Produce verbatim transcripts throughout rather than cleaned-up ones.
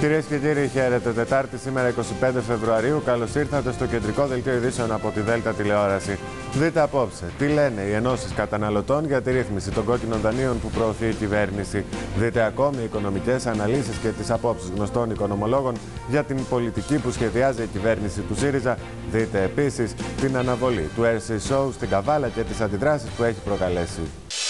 Κυρίες και κύριοι, χαίρετε. Τετάρτη, σήμερα εικοστή πέμπτη Φεβρουαρίου. Καλώς ήρθατε στο κεντρικό δελτίο ειδήσεων από τη Δέλτα Τηλεόραση. Δείτε απόψε τι λένε οι ενώσεις καταναλωτών για τη ρύθμιση των κόκκινων δανείων που προωθεί η κυβέρνηση. Δείτε ακόμη οικονομικές αναλύσεις και τις απόψεις γνωστών οικονομολόγων για την πολιτική που σχεδιάζει η κυβέρνηση του ΣΥΡΙΖΑ. Δείτε επίσης την αναβολή του Air Sea Show στην Καβάλα και τις αντιδράσεις που έχει προκαλέσει.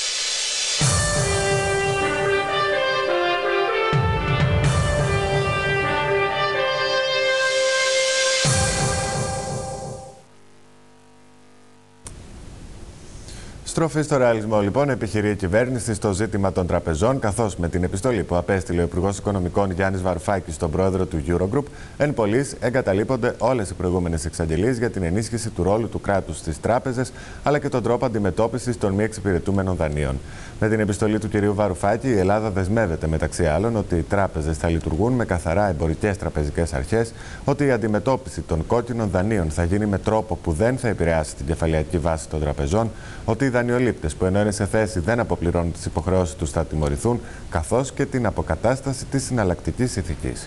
Στροφή στο ρεαλισμό, λοιπόν, επιχειρεί η κυβέρνηση στο ζήτημα των τραπεζών, καθώς με την επιστολή που απέστειλε ο Υπουργός Οικονομικών Γιάννης Βαρουφάκης στον πρόεδρο του Eurogroup, εν πολλοίς εγκαταλείπονται όλες οι προηγούμενες εξαγγελίες για την ενίσχυση του ρόλου του κράτους στις τράπεζες, αλλά και τον τρόπο αντιμετώπισης των μη εξυπηρετούμενων δανείων. Με την επιστολή του κυρίου Βαρουφάκη, η Ελλάδα δεσμεύεται μεταξύ άλλων ότι οι τράπεζες θα λειτουργούν με καθαρά εμπορικές τραπεζικές αρχές, ότι η αντιμετώπιση των κόκκινων δανείων θα γίνει με τρόπο που δεν θα επηρεάσει την κεφαλαιακή βάση των τραπεζών, ότι οι δανειολήπτες που ενώ είναι σε θέση δεν αποπληρώνουν τις υποχρεώσεις τους θα τιμωρηθούν, καθώς και την αποκατάσταση της συναλλακτικής ηθικής.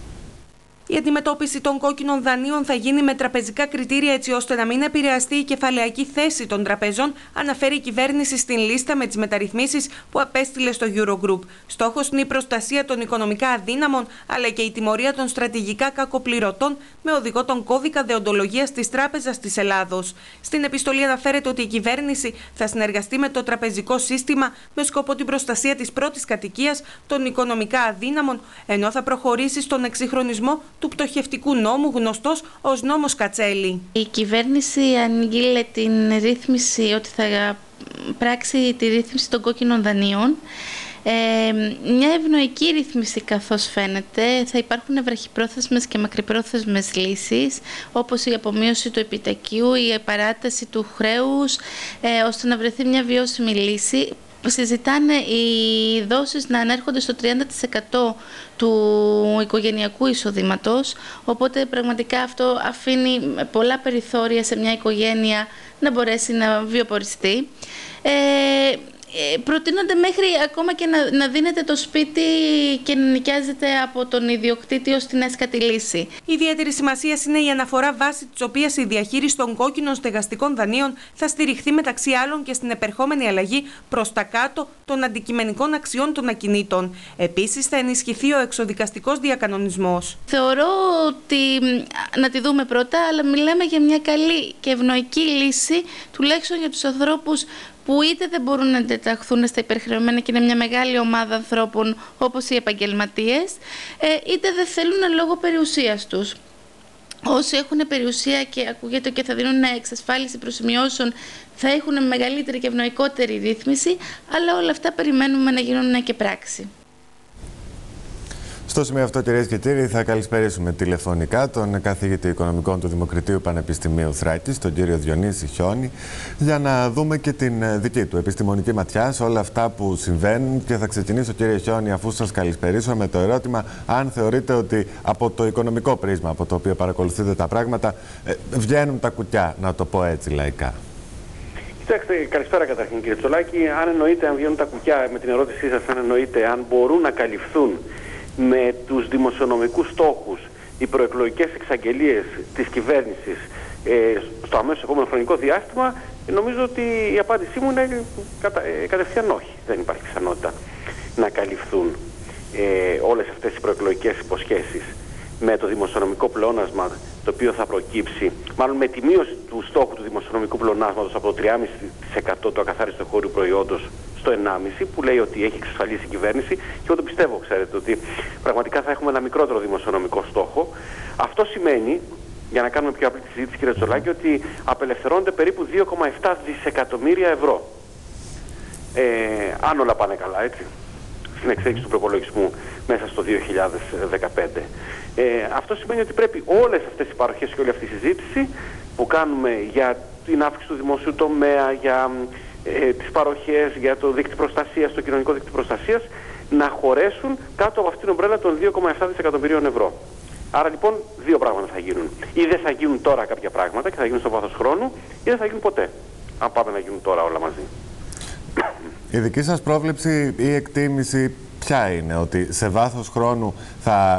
Η αντιμετώπιση των κόκκινων δανείων θα γίνει με τραπεζικά κριτήρια έτσι ώστε να μην επηρεαστεί η κεφαλαιακή θέση των τραπεζών, αναφέρει η κυβέρνηση στην λίστα με τις μεταρρυθμίσεις που απέστειλε στο Eurogroup. Στόχος είναι η προστασία των οικονομικά αδύναμων, αλλά και η τιμωρία των στρατηγικά κακοπληρωτών, με οδηγό τον κώδικα δεοντολογίας της Τράπεζας της Ελλάδος. Στην επιστολή αναφέρεται ότι η κυβέρνηση θα συνεργαστεί με το τραπεζικό σύστημα με σκοπό την προστασία της πρώτης κατοικίας των οικονομικά αδύναμων, ενώ θα προχωρήσει στον εξυγχρονισμό του πτωχευτικού νόμου, γνωστός ως νόμος Κατσέλη. Η κυβέρνηση ανήγγειλε την ρύθμιση, ότι θα πράξει τη ρύθμιση των κόκκινων δανείων. Ε, μια ευνοϊκή ρύθμιση, καθώς φαίνεται. Θα υπάρχουν βραχυπρόθεσμες και μακρυπρόθεσμες λύσεις, όπως η απομείωση του επιτοκίου, η παράταση του χρέους, ε, ώστε να βρεθεί μια βιώσιμη λύση. Συζητάνε οι δόσεις να ανέρχονται στο τριάντα τοις εκατό του οικογενειακού εισοδήματος, οπότε πραγματικά αυτό αφήνει πολλά περιθώρια σε μια οικογένεια να μπορέσει να βιοποριστεί. Ε, Προτείνονται μέχρι ακόμα και να, να δίνεται το σπίτι και να νοικιάζεται από τον ιδιοκτήτη ως την έσχατη λύση. Ιδιαίτερη σημασία είναι η αναφορά βάση της οποίας η διαχείριση των κόκκινων στεγαστικών δανείων θα στηριχθεί μεταξύ άλλων και στην επερχόμενη αλλαγή προς τα κάτω των αντικειμενικών αξιών των ακινήτων. Επίσης θα ενισχυθεί ο εξοδικαστικός διακανονισμός. Θεωρώ ότι να τη δούμε πρώτα, αλλά μιλάμε για μια καλή και ευνοϊκή λύση, τουλάχιστον για τους ανθρώπους που είτε δεν μπορούν να εντεταχθούν στα υπερχρεωμένα και είναι μια μεγάλη ομάδα ανθρώπων όπως οι επαγγελματίες, είτε δεν θέλουν λόγω περιουσίας τους. Όσοι έχουν περιουσία και ακούγεται και θα δίνουν εξασφάλιση προσημειώσεων, θα έχουν μεγαλύτερη και ευνοϊκότερη ρύθμιση, αλλά όλα αυτά περιμένουμε να γίνουν και πράξη. Στο σημείο αυτό, κυρίες και κύριοι, θα καλησπερίσουμε τηλεφωνικά τον καθηγητή Οικονομικών του Δημοκρατίου Πανεπιστημίου Θράκης, τον κύριο Διονύση Χιόνη, για να δούμε και την δική του επιστημονική ματιά σε όλα αυτά που συμβαίνουν. Και θα ξεκινήσω, κύριε Χιόνη, αφού σας καλησπερίσω, με το ερώτημα αν θεωρείτε ότι από το οικονομικό πρίσμα από το οποίο παρακολουθείτε τα πράγματα βγαίνουν τα κουκιά, να το πω έτσι λαϊκά. Κοιτάξτε, καλησπέρα καταρχήν, κύριε Τσολάκη. Αν εννοείται αν βγαίνουν τα κουκιά, με την ερώτησή σας, αν εννοείται αν μπορούν να καλυφθούν με τους δημοσιονομικούς στόχους οι προεκλογικές εξαγγελίες της κυβέρνησης ε, στο αμέσως επόμενο χρονικό διάστημα, νομίζω ότι η απάντησή μου είναι κατα, ε, κατευθείαν όχι. Δεν υπάρχει πιθανότητα να καλυφθούν ε, όλες αυτές οι προεκλογικές υποσχέσεις με το δημοσιονομικό πλεόνασμα το οποίο θα προκύψει, μάλλον με τη μείωση του στόχου του δημοσιονομικού πλεονάσματος από το τρία κόμμα πέντε τοις εκατό του ακαθάριστου εγχώριου προϊόντος στο ενάμιση τοις εκατό, που λέει ότι έχει εξασφαλίσει η κυβέρνηση, και εγώ το πιστεύω, ξέρετε, ότι πραγματικά θα έχουμε ένα μικρότερο δημοσιονομικό στόχο. Αυτό σημαίνει, για να κάνουμε πιο απλή τη συζήτηση, κύριε Τσολάκη, ότι απελευθερώνονται περίπου δύο κόμμα επτά δισεκατομμύρια ευρώ. Ε, αν όλα πάνε καλά, έτσι, στην εξέλιξη του προπολογισμού μέσα στο δύο χιλιάδες δεκαπέντε. Ε, αυτό σημαίνει ότι πρέπει όλες αυτές οι παροχές και όλη αυτή η συζήτηση που κάνουμε για την αύξηση του δημοσίου τομέα, για ε, τις παροχές, για το δίκτυο προστασίας, το κοινωνικό δίκτυο προστασίας, να χωρέσουν κάτω από αυτήν την ομπρέλα των δύο κόμμα επτά δισεκατομμυρίων ευρώ. Άρα λοιπόν δύο πράγματα θα γίνουν. Ή δεν θα γίνουν τώρα κάποια πράγματα και θα γίνουν στο βάθος χρόνου, ή δεν θα γίνουν ποτέ, αν πάμε να γίνουν τώρα όλα μαζί. Η δική σας πρόβλεψη ή εκτίμηση ποια είναι, ότι σε βάθος χρόνου θα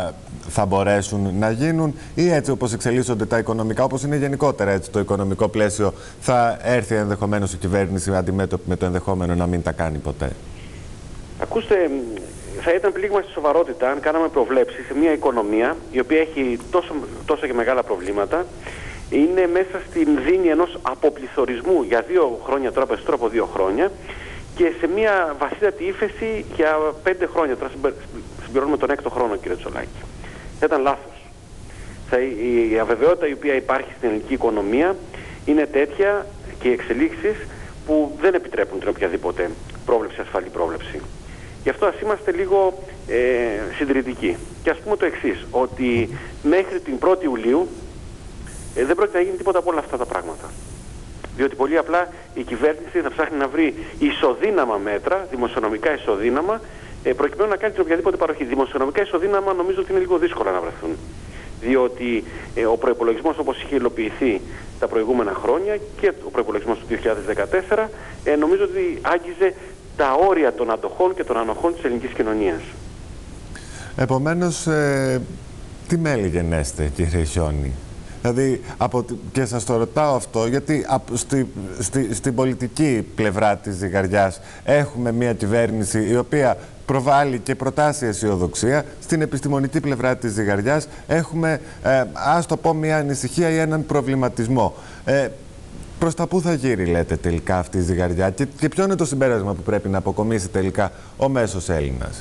θα μπορέσουν να γίνουν, ή έτσι όπως εξελίσσονται τα οικονομικά, όπως είναι γενικότερα έτσι το οικονομικό πλαίσιο, θα έρθει ενδεχομένως η κυβέρνηση αντιμέτωπη με το ενδεχόμενο να μην τα κάνει ποτέ? Ακούστε, θα ήταν πλήγμα στη σοβαρότητα αν κάναμε προβλέψεις σε μια οικονομία η οποία έχει τόσο, τόσο και μεγάλα προβλήματα, είναι μέσα στην δίνη ενός αποπληθωρισμού για δύο χρόνια, τώρα περισσότερο από δύο χρόνια, και σε μια βασίλατη ύφεση για πέντε χρόνια. Τώρα συμπληρώνουμε τον έκτο χρόνο, κύριε Τσολάκη. Θα ήταν λάθος. Θα, η, η αβεβαιότητα η οποία υπάρχει στην ελληνική οικονομία είναι τέτοια και οι εξελίξεις που δεν επιτρέπουν την οποιαδήποτε πρόβλεψη, ασφαλή πρόβλεψη. Γι' αυτό ας είμαστε λίγο ε, συντηρητικοί. Και ας πούμε το εξής, ότι μέχρι την πρώτη Ιουλίου ε, δεν πρόκειται να γίνει τίποτα από όλα αυτά τα πράγματα. Διότι πολύ απλά η κυβέρνηση θα ψάχνει να βρει ισοδύναμα μέτρα, δημοσιονομικά ισοδύναμα, ε, προκειμένου να κάνει την οποιαδήποτε παροχή. Δημοσιονομικά ισοδύναμα νομίζω ότι είναι λίγο δύσκολα να βρεθούν. Διότι ε, ο προϋπολογισμός, όπως είχε υλοποιηθεί τα προηγούμενα χρόνια, και ο προϋπολογισμός του δύο χιλιάδες δεκατέσσερα, ε, νομίζω ότι άγγιζε τα όρια των αντοχών και των ανοχών της ελληνικής κοινωνίας. Επομένως, ε, τι μέλη γενέστε, κύριε Χιόνι? Δηλαδή, από, και σας το ρωτάω αυτό, γιατί από, στη, στη, στην πολιτική πλευρά της ζυγαριάς έχουμε μια κυβέρνηση η οποία προβάλλει και προτάσει αισιοδοξία. Στην επιστημονική πλευρά της ζυγαριάς έχουμε, ε, ας το πω, μια ανησυχία ή έναν προβληματισμό. Ε, προς τα πού θα γύρει, λέτε, τελικά αυτή η ζυγαριά, και, και ποιο είναι το συμπέρασμα που πρέπει να αποκομίσει τελικά ο μέσος Έλληνας?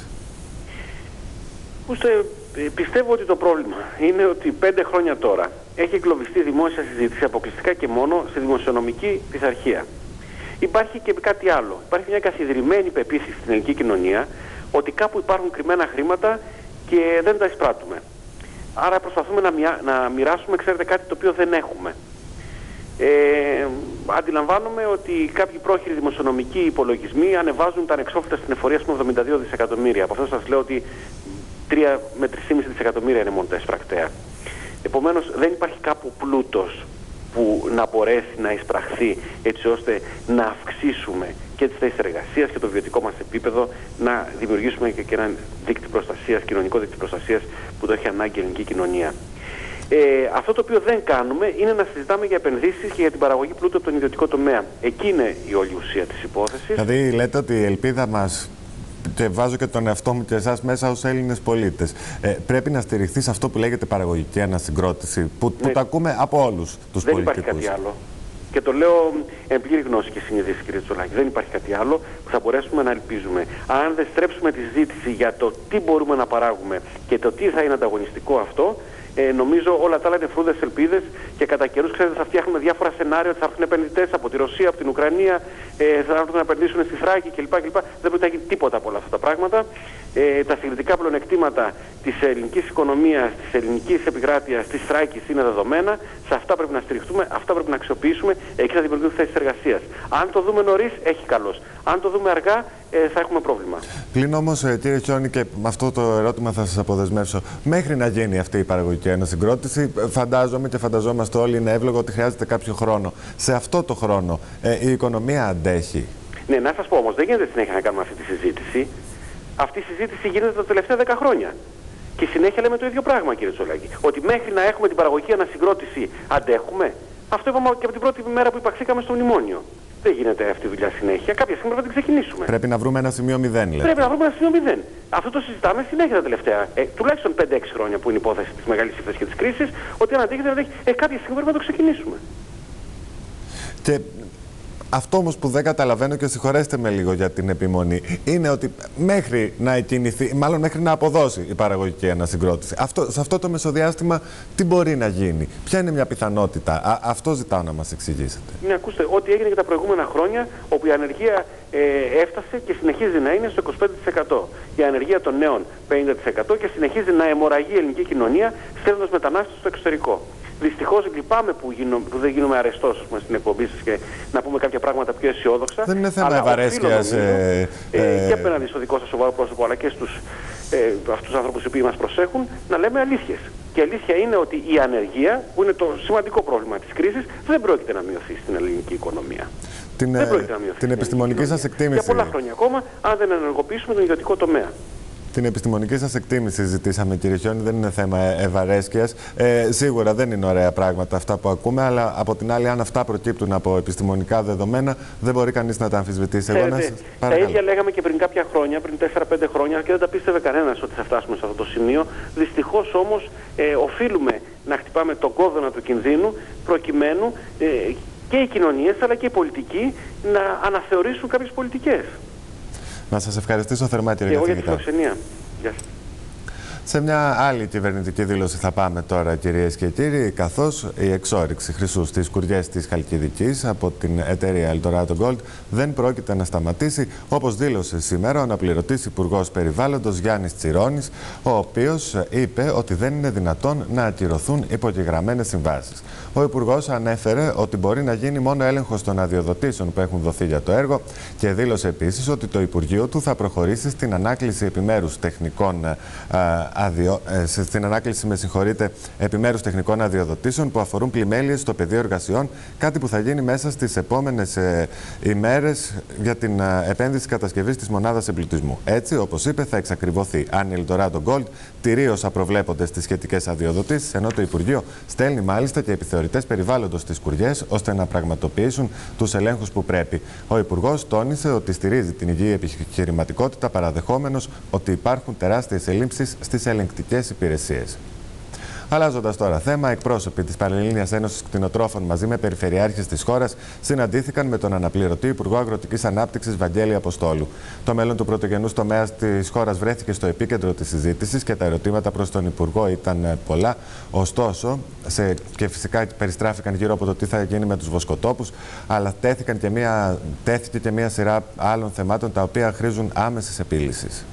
Ούστε, πιστεύω ότι το πρόβλημα είναι ότι πέντε χρόνια τώρα έχει εγκλωβιστεί δημόσια συζήτηση αποκλειστικά και μόνο στη δημοσιονομική πειθαρχία. Υπάρχει και κάτι άλλο. Υπάρχει μια καθιδρυμένη πεποίθηση στην ελληνική κοινωνία ότι κάπου υπάρχουν κρυμμένα χρήματα και δεν τα εισπράττουμε. Άρα προσπαθούμε να, μοια... να μοιράσουμε, ξέρετε, κάτι το οποίο δεν έχουμε. Ε, αντιλαμβάνομαι ότι κάποιοι πρόχειροι δημοσιονομικοί υπολογισμοί ανεβάζουν τα ανεξόφλητα στην εφορία με εβδομήντα δύο δισεκατομμύρια. Από αυτό σας λέω ότι τρία με τρία κόμμα πέντε δισεκατομμύρια είναι μόνο τα εισπρακτέα. Επομένως, δεν υπάρχει κάπου πλούτος που να μπορέσει να εισπραχθεί έτσι ώστε να αυξήσουμε και τις θέσεις εργασίας και το βιωτικό μας επίπεδο, να δημιουργήσουμε και, και ένα δίκτυο προστασίας, κοινωνικό δίκτυο προστασίας που το έχει ανάγκη η ελληνική κοινωνία. Ε, αυτό το οποίο δεν κάνουμε είναι να συζητάμε για επενδύσεις και για την παραγωγή πλούτου από τον ιδιωτικό τομέα. Εκεί είναι η όλη ουσία της υπόθεσης. Δηλαδή, λέτε ότι η ελπίδα μας, και βάζω και τον εαυτό μου και εσάς μέσα ως Έλληνες πολίτες, ε, πρέπει να στηριχθεί σε αυτό που λέγεται παραγωγική ανασυγκρότηση, που, που ναι. τα ακούμε από όλους τους δεν πολιτικούς. Δεν υπάρχει κάτι άλλο. Και το λέω εν πλήρη γνώση και συνειδήση, κύριε Τσολάκη. Δεν υπάρχει κάτι άλλο που θα μπορέσουμε να ελπίζουμε. Αν δεν στρέψουμε τη συζήτηση για το τι μπορούμε να παράγουμε και το τι θα είναι ανταγωνιστικό αυτό, Ε, νομίζω όλα τα άλλα είναι φρούδες ελπίδες, και κατά καιρούς, ξέρετε, θα φτιάχνουμε διάφορα σενάρια ότι θα έρθουν επενδυτές από τη Ρωσία, από την Ουκρανία, ε, θα έρθουν να επενδύσουν στη Θράκη κλπ. κλπ. Δεν μπορεί να γίνει τίποτα από όλα αυτά τα πράγματα. Ε, τα συγκριτικά πλεονεκτήματα της ελληνικής οικονομίας, της ελληνικής επικράτειας, της Θράκης είναι δεδομένα. Σε αυτά πρέπει να στηριχτούμε, αυτά πρέπει να αξιοποιήσουμε. Εκεί θα δημιουργηθούν θέσεις εργασίας. Αν το δούμε νωρίς, έχει καλώς. Αν το δούμε αργά, ε, θα έχουμε πρόβλημα. Πλην όμως, κύριε Χιόνι, και με αυτό το ερώτημα θα σας αποδεσμεύσω, μέχρι να γίνει αυτή η παραγωγική ανασυγκρότηση, φαντάζομαι και φανταζόμαστε όλοι, είναι εύλογο ότι χρειάζεται κάποιο χρόνο. Σε αυτό το χρόνο ε, η οικονομία αντέχει? Ναι, να σας πω όμως, δεν γίνεται συνέχεια να κάνουμε αυτή τη συζήτηση. Αυτή η συζήτηση γίνεται τα τελευταία δέκα χρόνια. Και συνέχεια λέμε το ίδιο πράγμα, κύριε Τσολάκη. Ότι μέχρι να έχουμε την παραγωγική ανασυγκρότηση αντέχουμε. Αυτό είπαμε και από την πρώτη μέρα που υπαξήκαμε στο μνημόνιο. Δεν γίνεται αυτή η δουλειά συνέχεια. Κάποια στιγμή πρέπει να την ξεκινήσουμε. Πρέπει να βρούμε ένα σημείο μηδέν, λέτε. Πρέπει να βρούμε ένα σημείο μηδέν. Αυτό το συζητάμε συνέχεια τα τελευταία ε, τουλάχιστον πέντε έξι χρόνια που είναι υπόθεση της μεγάλης ύφεσης και της κρίσης. Ότι αν αντέχει, δεν αντέχει. Ε, κάποια στιγμή πρέπει να το ξεκινήσουμε. Και αυτό όμως που δεν καταλαβαίνω, και συγχωρέστε με λίγο για την επιμονή, είναι ότι μέχρι να εκκινηθεί, μάλλον μέχρι να αποδώσει η παραγωγική ανασυγκρότηση, αυτό, σε αυτό το μεσοδιάστημα τι μπορεί να γίνει? Ποια είναι μια πιθανότητα? Α, αυτό ζητάω να μας εξηγήσετε. Ναι, ακούστε, ό,τι έγινε και τα προηγούμενα χρόνια, όπου η ανεργία ε, έφτασε και συνεχίζει να είναι στο είκοσι πέντε τοις εκατό. Η ανεργία των νέων πενήντα τοις εκατό, και συνεχίζει να αιμορραγεί η ελληνική κοινωνία, στέλνοντας μετανάστες στο εξωτερικό. Δυστυχώς λυπάμαι που, γίνω, που δεν γίνομαι αρεστός στην εκπομπή σας και να πούμε κάποια πράγματα πιο αισιόδοξα. Δεν είναι θέμα ευαρέσκειας. Ε, ε, ε, και απέναντι στο δικό σας σοβαρό πρόσωπο, αλλά και στους ε, αυτούς τους άνθρωπους οι οποίοι μας προσέχουν, να λέμε αλήθειες. Και αλήθεια είναι ότι η ανεργία, που είναι το σημαντικό πρόβλημα της κρίσης, δεν πρόκειται να μειωθεί στην ελληνική οικονομία. Την, δεν πρόκειται να μειωθεί την επιστημονική σας εκτίμηση. Για πολλά χρόνια ακόμα, αν δεν ενεργοποιήσουμε τον ιδιωτικό τομέα. Την επιστημονική σας εκτίμηση ζητήσαμε, κύριε Χιόνι, δεν είναι θέμα ευαρέσκειας. Ε, σίγουρα δεν είναι ωραία πράγματα αυτά που ακούμε, αλλά από την άλλη, αν αυτά προκύπτουν από επιστημονικά δεδομένα, δεν μπορεί κανείς να τα αμφισβητήσει. Εγώ να σας τα ίδια λέγαμε και πριν κάποια χρόνια, πριν τέσσερα πέντε χρόνια, και δεν τα πίστευε κανένας ότι θα φτάσουμε σε αυτό το σημείο. Δυστυχώς όμως ε, οφείλουμε να χτυπάμε τον κόδωνα του κινδύνου, προκειμένου ε, και οι κοινωνίες αλλά και οι πολιτικοί να αναθεωρήσουν κάποιες πολιτικές. Να σας ευχαριστήσω θερμά, κύριε καθηγητά. Και εγώ για τη φιλοξενία. Γεια σας. Σε μια άλλη κυβερνητική δήλωση θα πάμε τώρα, κυρίες και κύριοι, καθώς η εξόρυξη χρυσού στις σκουριές της Χαλκιδικής από την εταιρεία Eldorado Gold δεν πρόκειται να σταματήσει, όπως δήλωσε σήμερα ο αναπληρωτής Υπουργός Περιβάλλοντος Γιάννης Τσιρόνης, ο οποίος είπε ότι δεν είναι δυνατόν να ακυρωθούν υπογεγραμμένες συμβάσεις. Ο Υπουργός ανέφερε ότι μπορεί να γίνει μόνο έλεγχος των αδειοδοτήσεων που έχουν δοθεί για το έργο και δήλωσε επίσης ότι το Υπουργείο του θα προχωρήσει στην ανάκληση επιμέρους τεχνικών Αδειο... στην ανάκληση με συγχωρείτε, επιμέρους τεχνικών αδειοδοτήσεων που αφορούν πλημέλειες στο πεδίο εργασιών, κάτι που θα γίνει μέσα στις επόμενες ε, ημέρες για την ε, επένδυση κατασκευής της μονάδας εμπλουτισμού. Έτσι, όπως είπε, θα εξακριβωθεί αν η Eldorado Gold τηρεί όσα προβλέπονται στις σχετικές αδειοδοτήσεις, ενώ το Υπουργείο στέλνει μάλιστα και επιθεωρητές περιβάλλοντος στις σκουριές ώστε να πραγματοποιήσουν τους ελέγχους που πρέπει. Ο Υπουργός τόνισε ότι στηρίζει την υγιή επιχειρηματικότητα, παραδεχόμενος ότι υπάρχουν τεράστιες ελλείψεις στις ελεγκτικές υπηρεσίες. Αλλάζοντας τώρα θέμα, εκπρόσωποι της Πανελλήνιας Ένωσης Κτηνοτρόφων μαζί με περιφερειάρχες της χώρας συναντήθηκαν με τον αναπληρωτή Υπουργό Αγροτικής Ανάπτυξης Βαγγέλη Αποστόλου. Το μέλλον του πρωτογενούς τομέα της χώρας βρέθηκε στο επίκεντρο της συζήτησης και τα ερωτήματα προς τον Υπουργό ήταν πολλά. Ωστόσο, σε, και φυσικά περιστράφηκαν γύρω από το τι θα γίνει με τους βοσκοτόπους, αλλά τέθηκαν και μια, τέθηκε και μια σειρά άλλων θεμάτων τα οποία χρήζουν άμεσης επίλυσης.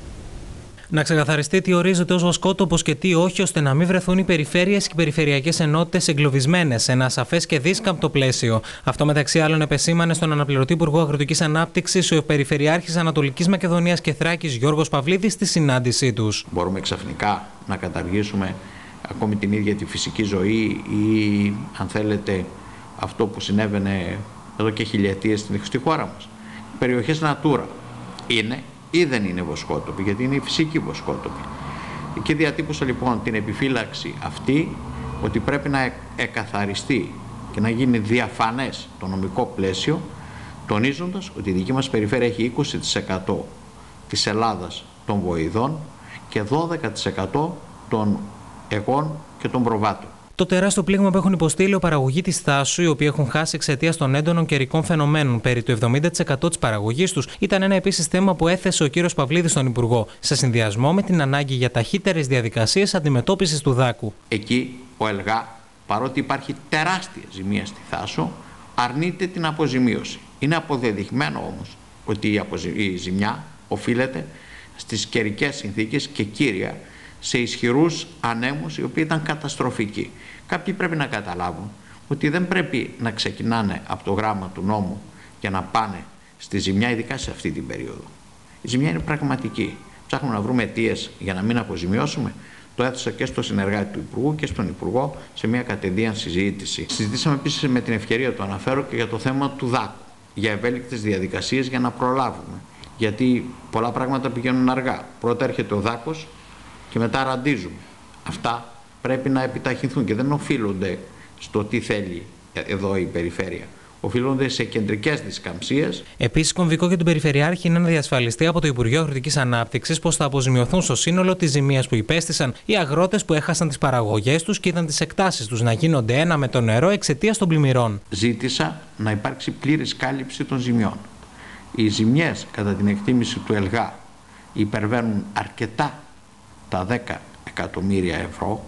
Να ξεκαθαριστεί τι ορίζεται ως βοσκότοπος και τι όχι, ώστε να μην βρεθούν οι περιφέρειες και οι περιφερειακές ενότητες εγκλωβισμένες σε ένα σαφές και δίσκαμπτο πλαίσιο. Αυτό μεταξύ άλλων επεσήμανε στον αναπληρωτή Υπουργό Αγροτικής Ανάπτυξης ο Περιφερειάρχης Ανατολικής Μακεδονίας και Θράκης Γιώργος Παυλίδης στη συνάντησή τους. Μπορούμε ξαφνικά να καταργήσουμε ακόμη την ίδια τη φυσική ζωή ή, αν θέλετε, αυτό που συνέβαινε εδώ και χιλιετίες στη χώρα μας. Περιοχές Natura είναι ή δεν είναι βοσκότοποι, γιατί είναι οι φυσικοί βοσκότοποι. Και διατύπωσα λοιπόν την επιφύλαξη αυτή ότι πρέπει να εκαθαριστεί και να γίνει διαφανές το νομικό πλαίσιο, τονίζοντας ότι η δική μας περιφέρεια έχει είκοσι τοις εκατό της Ελλάδας των βοηδών και δώδεκα τοις εκατό των εγών και των προβάτων. Το τεράστιο πλήγμα που έχουν υποστεί παραγωγοί της Θάσου, οι οποίοι έχουν χάσει εξαιτίας των έντονων καιρικών φαινομένων περί του εβδομήντα τοις εκατό της παραγωγής τους, ήταν ένα επίσης θέμα που έθεσε ο κύριος Παυλίδης στον Υπουργό, σε συνδυασμό με την ανάγκη για ταχύτερες διαδικασίες αντιμετώπισης του δάκου. Εκεί ο ΕΛΓΑ, παρότι υπάρχει τεράστια ζημία στη Θάσο, αρνείται την αποζημίωση. Είναι αποδεδειγμένο όμως ότι η, αποζη... η ζημιά οφείλεται στις καιρικές συνθήκες και κύρια σε ισχυρούς ανέμους οι οποίοι ήταν καταστροφικοί. Κάποιοι πρέπει να καταλάβουν ότι δεν πρέπει να ξεκινάνε από το γράμμα του νόμου για να πάνε στη ζημιά, ειδικά σε αυτή την περίοδο. Η ζημιά είναι πραγματική. Ψάχνουμε να βρούμε αιτίες για να μην αποζημιώσουμε. Το έθεσα και στο συνεργάτη του Υπουργού και στον Υπουργό σε μια κατηδίαν συζήτηση. Συζητήσαμε επίσης με την ευκαιρία, το αναφέρω, και για το θέμα του δάκου. Για ευέλικτες διαδικασίες για να προλάβουμε. Γιατί πολλά πράγματα πηγαίνουν αργά. Πρώτα έρχεται ο δάκος και μετά ραντίζουμε. Αυτά πρέπει να επιταχυνθούν και δεν οφείλονται στο τι θέλει εδώ η περιφέρεια. Οφείλονται σε κεντρικές δισκαμψίες. Επίσης, κομβικό για τον Περιφερειάρχη είναι να διασφαλιστεί από το Υπουργείο Αγροτικής Ανάπτυξης πως θα αποζημιωθούν στο σύνολο της ζημίας που υπέστησαν οι αγρότες που έχασαν τις παραγωγές τους και είδαν τις εκτάσεις τους να γίνονται ένα με το νερό εξαιτίας των πλημμυρών. Ζήτησα να υπάρξει πλήρης κάλυψη των ζημιών. Οι ζημιές, κατά την εκτίμηση του ΕΛΓΑ, υπερβαίνουν αρκετά τα δέκα εκατομμύρια ευρώ.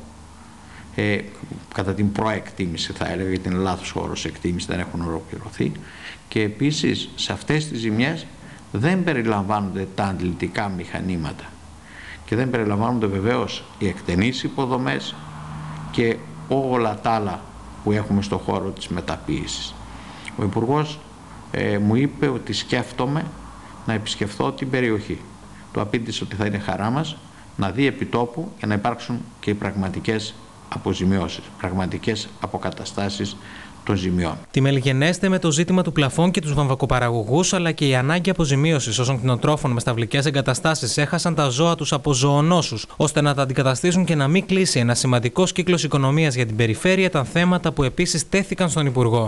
Ε, κατά την προεκτίμηση θα έλεγα, γιατί είναι λάθος χώρος εκτίμηση, δεν έχουν ολοκληρωθεί, και επίσης σε αυτές τις ζημιές δεν περιλαμβάνονται τα αντλητικά μηχανήματα και δεν περιλαμβάνονται βεβαίως οι εκτενείς υποδομές και όλα τα άλλα που έχουμε στο χώρο της μεταποίησης. Ο Υπουργός ε, μου είπε ότι σκέφτομαι να επισκεφθώ την περιοχή. Του απήντησε ότι θα είναι χαρά μας να δει επιτόπου για να υπάρξουν και οι πραγματικές αποζημιώσεις, πραγματικές αποκαταστάσεις των ζημιών. Τη μελιγενέστε με το ζήτημα του πλαφών και τους βαμβακοπαραγωγούς, αλλά και η ανάγκη αποζημίωσης όσων κτηνοτρόφων με σταυλικές εγκαταστάσεις έχασαν τα ζώα τους από ζωονόσους, ώστε να τα αντικαταστήσουν και να μην κλείσει ένα σημαντικός κύκλος οικονομίας για την περιφέρεια, ήταν θέματα που επίσης τέθηκαν στον Υπουργό.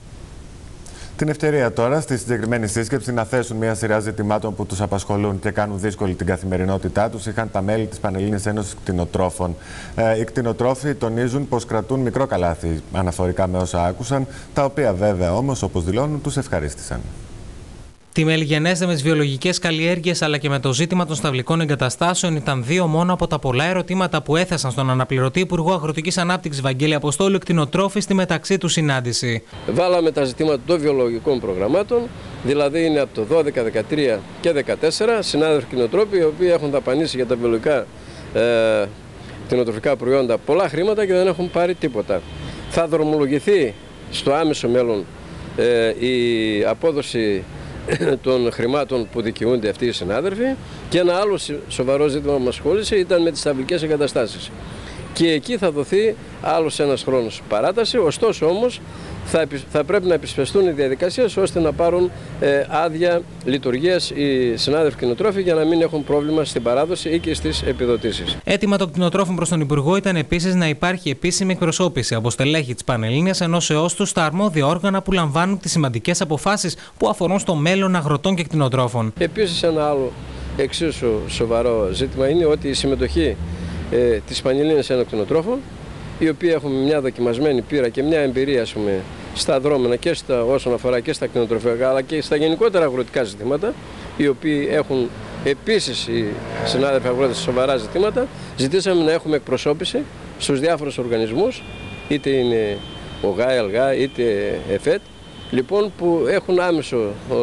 Την ευκαιρία τώρα στη συγκεκριμένη σύσκεψη να θέσουν μια σειρά ζητημάτων που τους απασχολούν και κάνουν δύσκολη την καθημερινότητά τους είχαν τα μέλη της Πανελλήνιας Ένωσης Κτηνοτρόφων. Ε, οι κτηνοτρόφοι τονίζουν πως κρατούν μικρό καλάθι αναφορικά με όσα άκουσαν, τα οποία βέβαια όμως, όπως δηλώνουν, τους ευχαρίστησαν. Τη μελιγενέστε με τις βιολογικές καλλιέργειες αλλά και με το ζήτημα των σταυλικών εγκαταστάσεων ήταν δύο μόνο από τα πολλά ερωτήματα που έθεσαν στον αναπληρωτή Υπουργό Αγροτικής Ανάπτυξης Βαγγέλη Αποστόλου κτηνοτρόφοι στη μεταξύ του συνάντηση. Βάλαμε τα ζητήματα των βιολογικών προγραμμάτων, δηλαδή είναι από το δώδεκα, δεκατρία και δεκατέσσερα συνάδελφοι κτηνοτρόφοι, οι οποίοι έχουν δαπανίσει για τα βιολογικά ε, κτηνοτροφικά προϊόντα πολλά χρήματα και δεν έχουν πάρει τίποτα. Θα δρομολογηθεί στο άμεσο μέλλον ε, η απόδοση των χρημάτων που δικαιούνται αυτοί οι συνάδελφοι, και ένα άλλο σοβαρό ζήτημα που μας ασχόλησε ήταν με τις σταυλικές εγκαταστάσεις. Και εκεί θα δοθεί άλλος ένας χρόνος παράταση, ωστόσο όμως θα, θα πρέπει να επισπευστούν οι διαδικασίες ώστε να πάρουν ε, άδεια λειτουργίας οι συνάδελφοι κτηνοτρόφοι για να μην έχουν πρόβλημα στην παράδοση ή και στις επιδοτήσεις. Έτοιμα των κτηνοτρόφων προς τον Υπουργό ήταν επίσης να υπάρχει επίσημη εκπροσώπηση από στελέχη της Πανελλήνιας ενώσεώς τους στα αρμόδια όργανα που λαμβάνουν τις σημαντικές αποφάσεις που αφορούν στο μέλλον αγροτών και κτηνοτρόφων. Επίσης, ένα άλλο εξίσου σοβαρό ζήτημα είναι ότι η συμμετοχή ε, της Πανελλήνιας Ένωσης Κτηνοτρόφων, οι οποίοι έχουμε μια δοκιμασμένη πείρα και μια εμπειρία, ας πούμε, στα δρόμενα και στα, όσον αφορά και στα κτηνοτροφικά αλλά και στα γενικότερα αγροτικά ζητήματα, οι οποίοι έχουν επίσης οι συνάδελφοι αγρότες σοβαρά ζητήματα, ζητήσαμε να έχουμε εκπροσώπηση στους διάφορους οργανισμούς, είτε είναι ο ΓΑ, ΕΛΓΑ, είτε ΕΦΕΤ, λοιπόν, που έχουν άμεσο,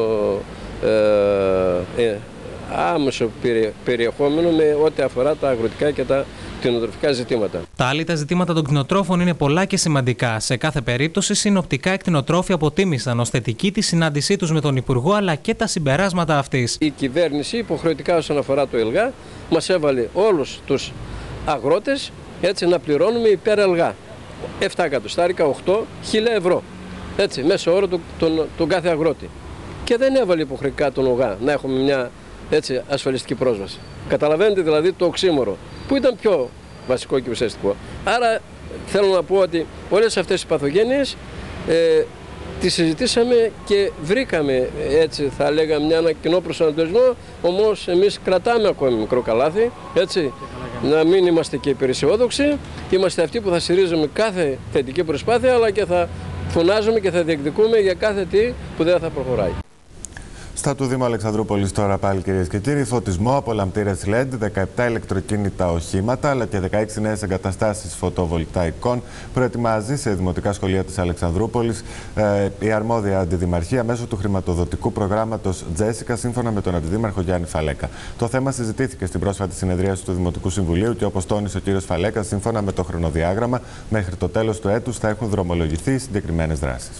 ε, ε, άμεσο περιεχόμενο με ό,τι αφορά τα αγροτικά και τα κτηνοτροφικά ζητήματα. Τα άλλη τα ζητήματα των κτηνοτρόφων είναι πολλά και σημαντικά. Σε κάθε περίπτωση, συνοπτικά οι κτηνοτρόφοι αποτίμησαν ως θετική τη συνάντησή τους με τον Υπουργό αλλά και τα συμπεράσματα αυτής. Η κυβέρνηση, υποχρεωτικά όσον αφορά το ΕΛΓΑ, μας έβαλε όλους τους αγρότες έτσι να πληρώνουμε υπέρ ΕΛΓΑ. επτά εκατοστάρικα, οκτώ χιλιάδες ευρώ. Έτσι, μέσω όρο τον, τον, τον κάθε αγρότη. Και δεν έβαλε υποχρεωτικά τον ΟΓΑ να έχουμε μια έτσι, ασφαλιστική πρόσβαση. Καταλαβαίνετε δηλαδή το οξύμορο, που ήταν πιο βασικό και ουσιαστικό. Άρα θέλω να πω ότι όλες αυτές οι παθογένειες ε, τις συζητήσαμε και βρήκαμε, έτσι θα λέγαμε, ένα κοινό προσανατολισμό, όμως εμείς κρατάμε ακόμη μικρό καλάθι, έτσι, να μην είμαστε και υπεραισιόδοξοι, είμαστε αυτοί που θα στηρίζουμε κάθε θετική προσπάθεια, αλλά και θα φωνάζουμε και θα διεκδικούμε για κάθε τι που δεν θα προχωράει. Στα του Δήμου Αλεξανδρούπολης τώρα πάλι, κυρίες και κύριοι, φωτισμό από λαμπτήρες ελ ι ντι, δεκαεπτά ηλεκτροκίνητα οχήματα αλλά και δεκαέξι νέες εγκαταστάσεις φωτοβολταϊκών προετοιμάζει σε δημοτικά σχολεία της Αλεξανδρούπολης ε, η αρμόδια αντιδημαρχία μέσω του χρηματοδοτικού προγράμματος Τζέσικα, σύμφωνα με τον αντιδήμαρχο Γιάννη Φαλέκα. Το θέμα συζητήθηκε στην πρόσφατη συνεδρίαση του Δημοτικού Συμβουλίου και, όπως τόνισε ο κύριος Φαλέκα, σύμφωνα με το χρονοδιάγραμμα, μέχρι το τέλος του έτους θα έχουν δρομολογηθεί συγκεκριμένες δράσεις.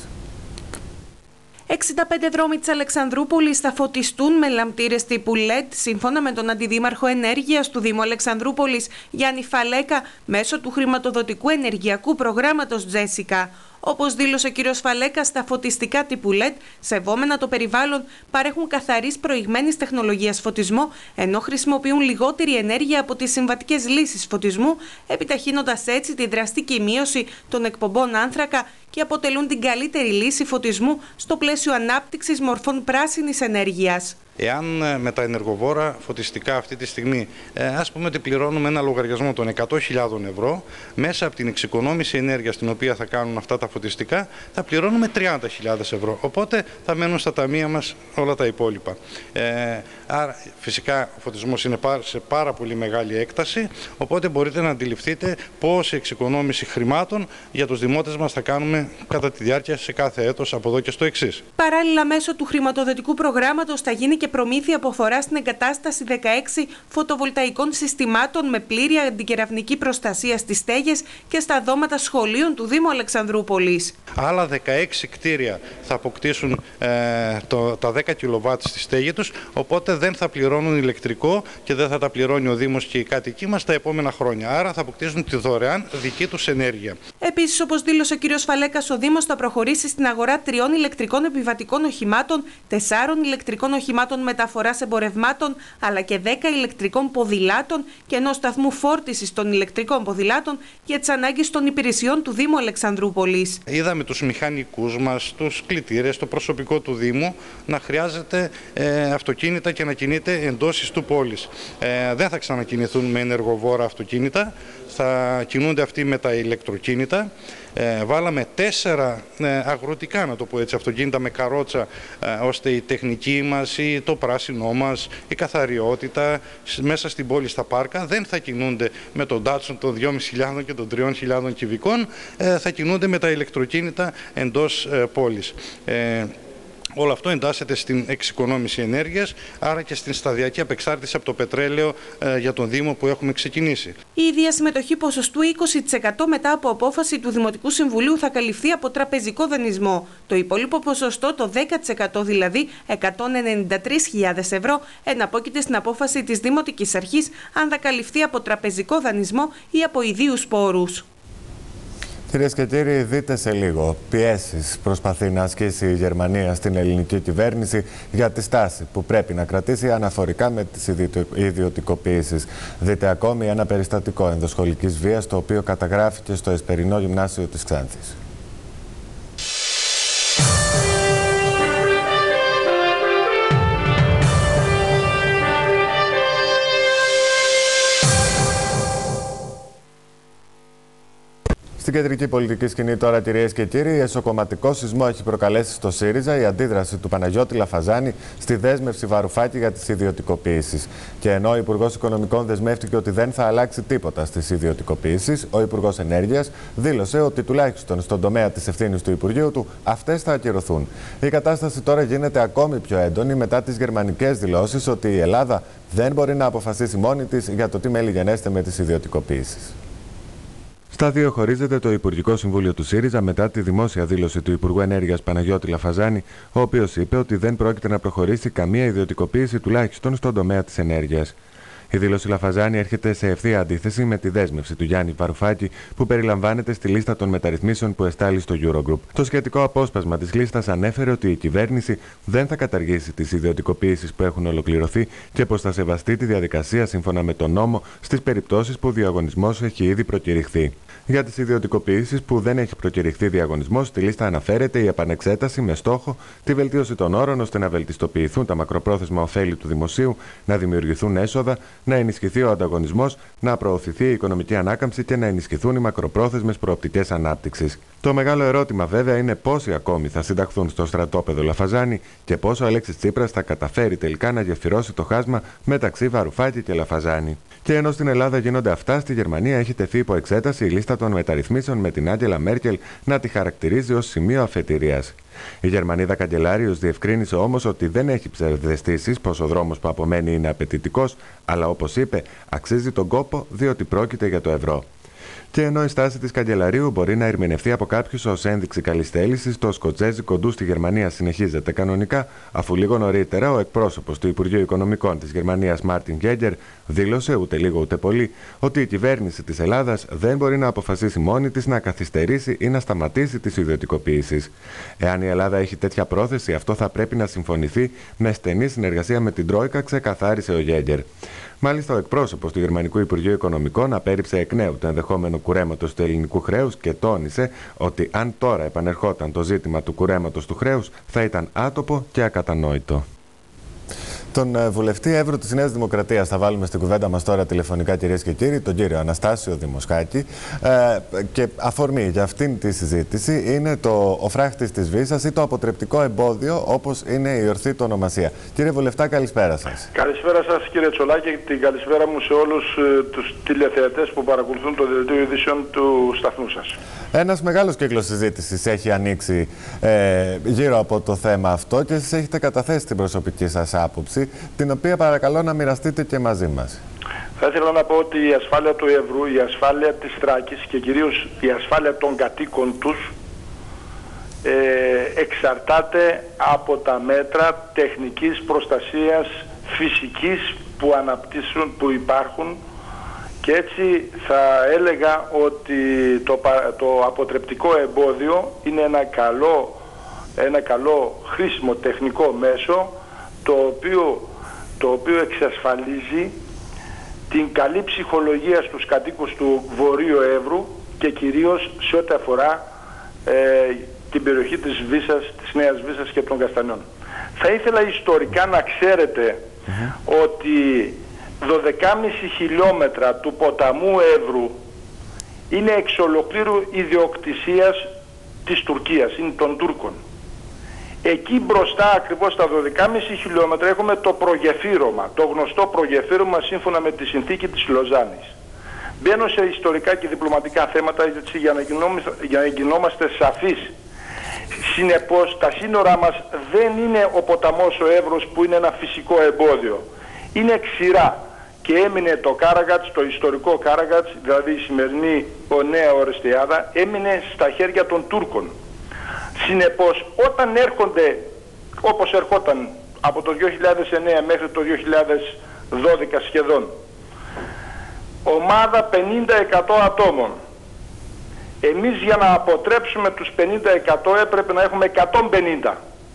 εξήντα πέντε δρόμοι της Αλεξανδρούπολης θα φωτιστούν με λαμπτήρες τύπου ελ ι ντι, σύμφωνα με τον Αντιδήμαρχο Ενέργειας του Δήμου Αλεξανδρούπολης, Γιάννη Φαλέκα, μέσω του χρηματοδοτικού ενεργειακού προγράμματος Τζέσικα. Όπως δήλωσε ο κ. Φαλέκας, τα φωτιστικά τύπου ελ ι ντι, σεβόμενα το περιβάλλον, παρέχουν καθαρής προηγμένης τεχνολογίας φωτισμό, ενώ χρησιμοποιούν λιγότερη ενέργεια από τις συμβατικές λύσεις φωτισμού, επιταχύνοντας έτσι τη δραστική μείωση των εκπομπών άνθρακα και αποτελούν την καλύτερη λύση φωτισμού στο πλαίσιο ανάπτυξης μορφών πράσινης ενέργειας. Εάν με τα ενεργοβόρα φωτιστικά αυτή τη στιγμή, ε, ας πούμε ότι πληρώνουμε ένα λογαριασμό των εκατό χιλιάδων ευρώ, μέσα από την εξοικονόμηση ενέργειας την οποία θα κάνουν αυτά τα φωτιστικά, θα πληρώνουμε τριάντα χιλιάδες ευρώ. Οπότε θα μένουν στα ταμεία μας όλα τα υπόλοιπα. Ε, άρα φυσικά ο φωτισμός είναι σε πάρα πολύ μεγάλη έκταση, οπότε μπορείτε να αντιληφθείτε πόση εξοικονόμηση χρημάτων για τους δημότες μας θα κάνουμε κατά τη διάρκεια σε κάθε έτος από εδώ και στο εξής. Παράλληλα, μέσω του χρηματοδοτικού προγράμματος θα γίνει και προμήθεια αποφορά στην εγκατάσταση δεκαέξι φωτοβολταϊκών συστημάτων με πλήρη αντικεραυνική προστασία στις στέγες και στα δώματα σχολείων του Δήμου Αλεξανδρούπολης. Άλλα δεκαέξι κτίρια θα αποκτήσουν ε, το, τα δέκα κιλοβάτ στη στέγη τους, οπότε δεν θα πληρώνουν ηλεκτρικό και δεν θα τα πληρώνει ο Δήμος και οι κάτοικοι μας τα επόμενα χρόνια. Άρα θα αποκτήσουν τη δωρεάν δική τους ενέργεια. Επίσης, όπως δήλωσε ο κ. Φαλέκας, ο Δήμος θα προχωρήσει στην αγορά τριών ηλεκτρικών επιβατικών οχημάτων, τεσσάρων ηλεκτρικών οχημάτων μεταφοράς εμπορευμάτων, αλλά και δέκα ηλεκτρικών ποδηλάτων και ενός σταθμού φόρτισης των ηλεκτρικών ποδηλάτων για τις ανάγκες των υπηρεσιών του Δήμου Αλεξανδρούπολης. Είδαμε τους μηχανικούς μας, τους κλητήρες, το προσωπικό του Δήμου να χρειάζεται ε, αυτοκίνητα και να κινείται εντός του πόλης. Ε, δεν θα ξανακινηθούν με ενεργοβόρα αυτοκίνητα, θα κινούνται αυτοί με τα ηλεκτροκίνητα. Ε, βάλαμε τέσσερα ε, αγροτικά, να το πω έτσι, αυτοκίνητα με καρότσα, ε, ώστε η τεχνική μας, η, το πράσινό μας, η καθαριότητα μέσα στην πόλη στα πάρκα δεν θα κινούνται με τον Datsun των δυόμισι χιλιάδων και των τριών χιλιάδων κυβικών, ε, θα κινούνται με τα ηλεκτροκίνητα εντός ε, πόλης. Ε, Όλο αυτό εντάσσεται στην εξοικονόμηση ενέργειας, άρα και στην σταδιακή απεξάρτηση από το πετρέλαιο ε, για τον Δήμο που έχουμε ξεκινήσει. Η ίδια συμμετοχή ποσοστού είκοσι τοις εκατό μετά από απόφαση του Δημοτικού Συμβουλίου θα καλυφθεί από τραπεζικό δανεισμό. Το υπόλοιπο ποσοστό, το δέκα τοις εκατό δηλαδή, εκατόν ενενήντα τρεις χιλιάδες ευρώ, εναπόκειται στην απόφαση της Δημοτικής Αρχής αν θα καλυφθεί από τραπεζικό δανεισμό ή από ιδίους πόρους. Κυρίες και κύριοι, δείτε σε λίγο πιέσεις προσπαθεί να ασκήσει η Γερμανία στην ελληνική κυβέρνηση για τη στάση που πρέπει να κρατήσει αναφορικά με τις ιδιωτικοποιήσεις. Δείτε ακόμη ένα περιστατικό ενδοσχολικής βίας, το οποίο καταγράφηκε στο Εσπερινό Γυμνάσιο της Ξάνθης. Στην κεντρική πολιτική σκηνή τώρα, κυρίες και κύριοι, εσωκομματικό σεισμό έχει προκαλέσει στο ΣΥΡΙΖΑ η αντίδραση του Παναγιώτη Λαφαζάνη στη δέσμευση Βαρουφάκη για τις ιδιωτικοποιήσεις. Και ενώ ο Υπουργός Οικονομικών δεσμεύτηκε ότι δεν θα αλλάξει τίποτα στις ιδιωτικοποιήσεις, ο Υπουργός Ενέργειας δήλωσε ότι τουλάχιστον στον τομέα της ευθύνης του Υπουργείου του αυτές θα ακυρωθούν. Η κατάσταση τώρα γίνεται ακόμη πιο έντονη μετά τις γερμανικές δηλώσεις ότι η Ελλάδα δεν μπορεί να αποφασίσει μόνη της για το τι μέλη γενέστε με τις ιδιωτικοποιήσεις. Στα δύο χωρίζεται το Υπουργικό Συμβούλιο του ΣΥΡΙΖΑ μετά τη δημόσια δήλωση του Υπουργού Ενέργειας Παναγιώτη Λαφαζάνη, ο οποίος είπε ότι δεν πρόκειται να προχωρήσει καμία ιδιωτικοποίηση τουλάχιστον στον τομέα της ενέργειας. Η δήλωση Λαφαζάνη έρχεται σε ευθεία αντίθεση με τη δέσμευση του Γιάννη Βαρουφάκη που περιλαμβάνεται στη λίστα των μεταρρυθμίσεων που εστάλει στο Eurogroup. Το σχετικό απόσπασμα της λίστας ανέφερε ότι η κυβέρνηση δεν θα καταργήσει τις ιδιωτικοποιήσεις που έχουν ολοκληρωθεί και πως θα σεβαστεί τη διαδικασία σύμφωνα με τον νόμο στις περιπτώσεις που ο διαγωνισμός έχει ήδη προκηρυχθεί. Για τις ιδιωτικοποιήσεις που δεν έχει προκηρυχθεί διαγωνισμός, στη λίστα αναφέρεται η επανεξέταση με στόχο τη βελτίωση των όρων ώστε να βελτιστοποιηθούν τα μακροπρόθεσμα ωφέλη του δημοσίου, να δημιουργηθούν έσοδα, να ενισχυθεί ο ανταγωνισμός, να προωθηθεί η οικονομική ανάκαμψη και να ενισχυθούν οι μακροπρόθεσμες προοπτικές ανάπτυξης. Το μεγάλο ερώτημα βέβαια είναι πόσοι ακόμη θα συνταχθούν στο στρατόπεδο Λαφαζάνη και πόσο ο Αλέξης Τσίπρας θα καταφέρει τελικά να γεφυρώσει το χάσμα μεταξύ Βαρουφάκη και Λαφαζάνη. Και ενώ στην Ελλάδα γίνονται αυτά, στη Γερμανία έχει τεθεί υπό εξέταση η λίστα των μεταρρυθμίσεων με την Άγγελα Μέρκελ να τη χαρακτηρίζει ως σημείο αφετηρίας. Η Γερμανίδα καγκελάριος διευκρίνησε όμως ότι δεν έχει ψευδαισθήσεις πως ο δρόμος που απομένει είναι απαιτητικός, αλλά όπως είπε, αξίζει τον κόπο διότι πρόκειται για το ευρώ. Και ενώ η στάση της καγκελαρίου μπορεί να ερμηνευτεί από κάποιους ως ένδειξη καλής θέλησης, το σκοτσέζικο ντου στη Γερμανία συνεχίζεται κανονικά, αφού λίγο νωρίτερα ο εκπρόσωπος του Υπουργείου Οικονομικών της Γερμανίας, Μάρτιν Γκέγκερ, δήλωσε ούτε λίγο ούτε πολύ ότι η κυβέρνηση της Ελλάδας δεν μπορεί να αποφασίσει μόνη της να καθυστερήσει ή να σταματήσει τις ιδιωτικοποιήσεις. Εάν η Ελλάδα έχει τέτοια πρόθεση, αυτό θα πρέπει να συμφωνηθεί με στενή συνεργασία με την Τρόικα, ξεκαθάρισε ο Γκέγκερ. Μάλιστα, ο εκπρόσωπος του Γερμανικού Υπουργείου Οικονομικών απέρριψε εκ νέου το ενδεχόμενο κουρέματος του ελληνικού χρέους και τόνισε ότι αν τώρα επανερχόταν το ζήτημα του κουρέματος του χρέους θα ήταν άτοπο και ακατανόητο. Τον βουλευτή Εύρου της Νέας Δημοκρατίας θα βάλουμε στην κουβέντα μας τώρα τηλεφωνικά, κυρίες και κύριοι, τον κύριο Αναστάσιο Δημοσχάκη. Ε, και αφορμή για αυτήν τη συζήτηση είναι το ο φράχτης της βίσας ή το αποτρεπτικό εμπόδιο, όπως είναι η ορθή του ονομασία. Κύριε Βουλευτά, καλησπέρα σας. Καλησπέρα σας, κύριε Τσολάκη, και την καλησπέρα μου σε όλους ε, τους τηλεθεατές που παρακολουθούν το δελτίο ειδήσεων του σταθμού σας. Ένας μεγάλος κύκλος συζήτησης έχει ανοίξει ε, γύρω από το θέμα αυτό και εσείς έχετε καταθέσει την προσωπική σας άποψη, την οποία παρακαλώ να μοιραστείτε και μαζί μας. Θα ήθελα να πω ότι η ασφάλεια του Εύρου, η ασφάλεια της Θράκης και κυρίως η ασφάλεια των κατοίκων τους ε, εξαρτάται από τα μέτρα τεχνικής προστασίας φυσικής που αναπτύσσουν, που υπάρχουν Και έτσι θα έλεγα ότι το, το αποτρεπτικό εμπόδιο είναι ένα καλό, ένα καλό χρήσιμο τεχνικό μέσο, το οποίο, το οποίο εξασφαλίζει την καλή ψυχολογία στους κατοίκους του Βορείου Εύρου και κυρίως σε ό,τι αφορά ε, την περιοχή της Βύσσας, της Νέας Βύσσας και των Καστανιών. Θα ήθελα ιστορικά να ξέρετε mm-hmm. ότι δώδεκα κόμμα πέντε χιλιόμετρα του ποταμού Εύρου είναι εξ ολοκλήρου ιδιοκτησίας της Τουρκίας, είναι των Τούρκων. Εκεί μπροστά ακριβώς στα δώδεκα κόμμα πέντε χιλιόμετρα έχουμε το προγεφύρωμα, το γνωστό προγεφύρωμα σύμφωνα με τη συνθήκη της Λοζάνης. Μπαίνω σε ιστορικά και διπλωματικά θέματα έτσι, για, να γινόμαστε, για να γινόμαστε σαφείς. Συνεπώς τα σύνορά μας δεν είναι ο ποταμός ο Εύρος που είναι ένα φυσικό εμπόδιο. Είναι ξηρά και έμεινε το Κάραγκατς, το ιστορικό Κάραγκατς, δηλαδή η σημερινή ο Νέα Ορεστιάδα, έμεινε στα χέρια των Τούρκων. Συνεπώς όταν έρχονται, όπως ερχόταν από το δύο χιλιάδες εννέα μέχρι το δύο χιλιάδες δώδεκα σχεδόν, ομάδα πενήντα τοις εκατό ατόμων, εμείς για να αποτρέψουμε τους πενήντα τοις εκατό έπρεπε να έχουμε εκατόν πενήντα.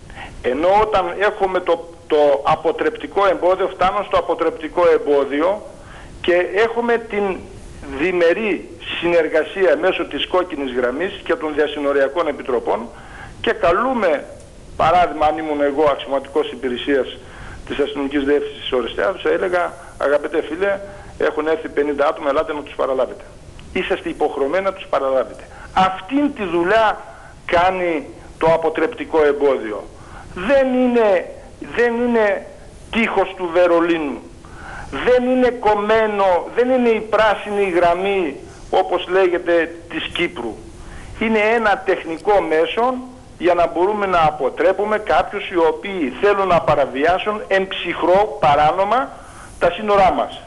Ενώ όταν έχουμε το, το αποτρεπτικό εμπόδιο, φτάνω στο αποτρεπτικό εμπόδιο και έχουμε την διμερή συνεργασία μέσω της κόκκινης γραμμής και των διασυνοριακών επιτροπών και καλούμε, παράδειγμα αν ήμουν εγώ αξιωματικός υπηρεσίας της αστυνομικής διεύθυνσης της Ορεστιάδος, θα έλεγα αγαπητέ φίλε, έχουν έρθει πενήντα άτομα, ελάτε να τους παραλάβετε. Είσαστε υποχρεωμένοι να τους παραλάβετε. Αυτήν τη δουλειά κάνει το αποτρεπτικό εμπόδιο. Δεν είναι, δεν είναι τείχος του Βερολίνου. Δεν είναι κομμένο, δεν είναι η πράσινη γραμμή όπως λέγεται της Κύπρου. Είναι ένα τεχνικό μέσο για να μπορούμε να αποτρέπουμε κάποιους οι οποίοι θέλουν να παραβιάσουν εμψυχρό παράνομα τα σύνορά μας.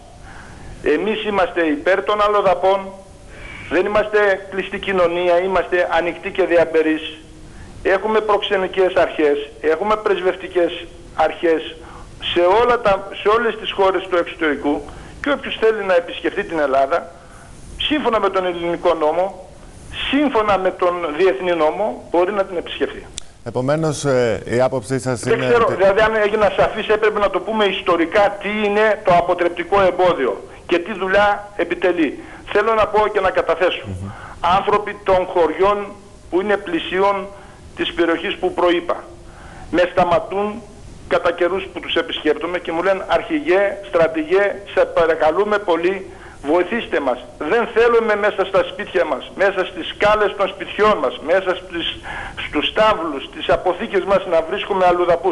Εμείς είμαστε υπέρ των αλλοδαπών, δεν είμαστε κλειστή κοινωνία, είμαστε ανοιχτοί και διαμπερείς. Έχουμε προξενικές αρχές, έχουμε πρεσβευτικές αρχές σε, όλα τα, σε όλες τις χώρες του εξωτερικού και όποιος θέλει να επισκεφτεί την Ελλάδα, σύμφωνα με τον ελληνικό νόμο, σύμφωνα με τον διεθνή νόμο, μπορεί να την επισκεφτεί. Επομένως, ε, η άποψή σας δεν είναι... ξέρω, ότι... δηλαδή αν έγινα σαφής έπρεπε να το πούμε ιστορικά τι είναι το αποτρεπτικό εμπόδιο και τι δουλειά επιτελεί. Θέλω να πω και να καταθέσω. Mm-hmm. Άνθρωποι των χωριών που είναι πλησίων της περιοχής που προείπα με σταματούν κατά καιρούς που τους επισκέπτομαι και μου λένε αρχηγέ, στρατηγέ, σε παρακαλούμε πολύ, βοηθήστε μας. Δεν θέλουμε μέσα στα σπίτια μας, μέσα στις σκάλες των σπιτιών μας, μέσα στις, στους στάβλους, στις αποθήκες μας να βρίσκουμε αλλοδαπούς.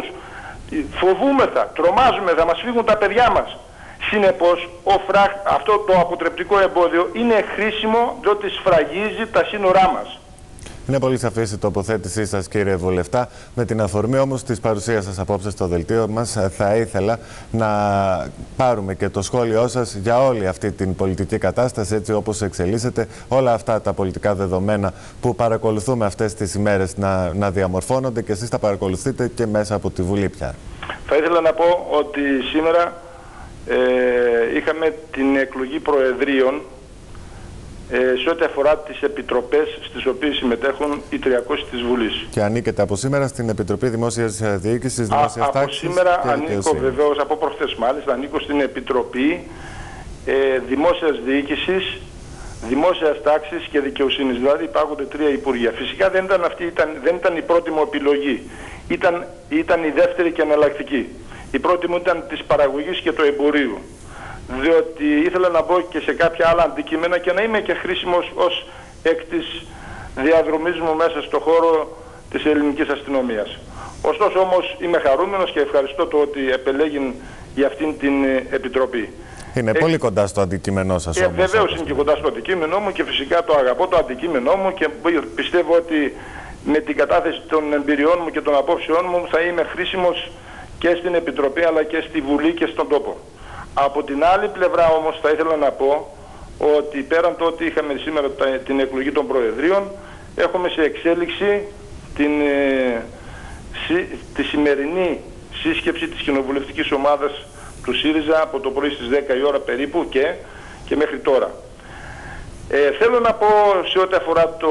Φοβούμεθα, τρομάζουμε, θα μας φύγουν τα παιδιά μας. Συνεπώς, ο φράχ, αυτό το αποτρεπτικό εμπόδιο είναι χρήσιμο διότι σφραγίζει τα σύνορά μας. Είναι πολύ σαφής η τοποθέτησή σας, κύριε Βουλευτά. Με την αφορμή όμως της παρουσίας σας απόψε στο δελτίο μας, θα ήθελα να πάρουμε και το σχόλιο σας για όλη αυτή την πολιτική κατάσταση, έτσι όπως εξελίσσεται, όλα αυτά τα πολιτικά δεδομένα που παρακολουθούμε αυτές τις ημέρες να, να διαμορφώνονται και εσείς τα παρακολουθείτε και μέσα από τη Βουλή πια. Θα ήθελα να πω ότι σήμερα ε, είχαμε την εκλογή προεδρίων σε ό,τι αφορά τις επιτροπές στις οποίες συμμετέχουν οι τριακόσιοι της Βουλής. Και ανήκετε από σήμερα στην Επιτροπή Δημόσιας Διοίκησης, Δημόσιας Τάξης. Από σήμερα και ανήκω βεβαίως, από προχθές μάλιστα, ανήκω στην Επιτροπή ε, Δημόσιας Διοίκησης, Δημόσιας Τάξης και Δικαιοσύνης. Δηλαδή υπάρχονται τρία υπουργεία. Φυσικά δεν ήταν, αυτή, ήταν, δεν ήταν η πρώτη μου επιλογή. Ήταν, ήταν η δεύτερη και εναλλακτική. Η πρώτη μου ήταν της παραγωγής και του εμπορίου. Διότι ήθελα να μπω και σε κάποια άλλα αντικείμενα και να είμαι και χρήσιμος ως εκ της διαδρομής μου μέσα στο χώρο της ελληνικής αστυνομίας. Ωστόσο όμως είμαι χαρούμενος και ευχαριστώ το ότι επελέγην για αυτήν την επιτροπή. Είναι ε, πολύ κοντά στο αντικείμενό σας ε, όμως. Βεβαίως είναι και κοντά στο αντικείμενό μου και φυσικά το αγαπώ το αντικείμενό μου και πιστεύω ότι με την κατάθεση των εμπειριών μου και των απόψεών μου θα είμαι χρήσιμος και στην Επιτροπή αλλά και στη Βουλή και στον τόπο. Από την άλλη πλευρά όμως θα ήθελα να πω ότι πέραν το ότι είχαμε σήμερα την εκλογή των Προεδρίων, έχουμε σε εξέλιξη την, ε, σι, τη σημερινή σύσκεψη της κοινοβουλευτικής ομάδας του ΣΥΡΙΖΑ από το πρωί στις δέκα η ώρα περίπου και, και μέχρι τώρα. Ε, θέλω να πω σε ό,τι αφορά το,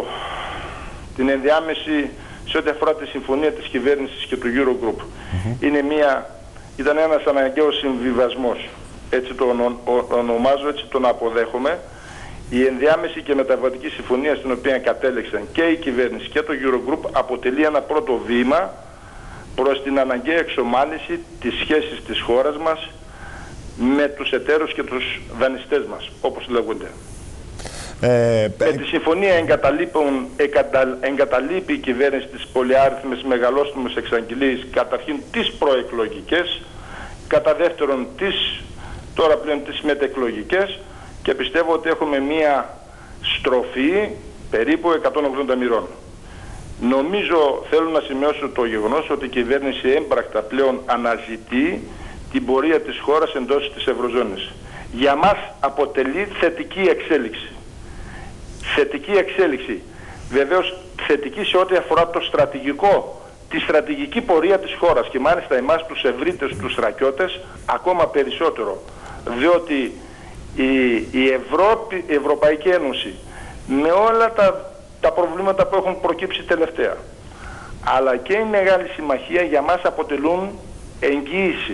την ενδιάμεση, σε ό,τι αφορά τη συμφωνία της κυβέρνησης και του Eurogroup. Mm-hmm. Είναι μια, ήταν ένας αναγκαίος συμβιβασμός. Έτσι τον ο, ο, ονομάζω, έτσι τον αποδέχομαι. Η ενδιάμεση και μεταβατική συμφωνία στην οποία κατέληξαν και η κυβέρνηση και το Eurogroup αποτελεί ένα πρώτο βήμα προς την αναγκαία εξομάλυνση της σχέσης της χώρας μας με τους εταίρους και τους δανειστές μας, όπως λέγονται. Ε, με τη συμφωνία εγκαταλείπουν, εγκατα, εγκαταλείπει η κυβέρνηση τις πολυάριθμες μεγαλόστιμες εξαγγελίες, καταρχήν τις προεκλογικές, κατά δεύτερον τις, τώρα πλέον τις μετεκλογικές, και πιστεύω ότι έχουμε μία στροφή περίπου εκατόν ογδόντα μοιρών. Νομίζω, θέλω να σημειώσω το γεγονός ότι η κυβέρνηση έμπρακτα πλέον αναζητεί την πορεία της χώρας εντός της Ευρωζώνης. Για μας αποτελεί θετική εξέλιξη. Θετική εξέλιξη. Βεβαίως θετική σε ό,τι αφορά το στρατηγικό, τη στρατηγική πορεία της χώρας, και μάλιστα εμάς τους ευρύτες, τους στρακιώτες, ακόμα περισσότερο. Διότι η, η, Ευρώπη, η Ευρωπαϊκή Ένωση, με όλα τα, τα προβλήματα που έχουν προκύψει τελευταία, αλλά και η Μεγάλη Συμμαχία, για μας αποτελούν εγγύηση.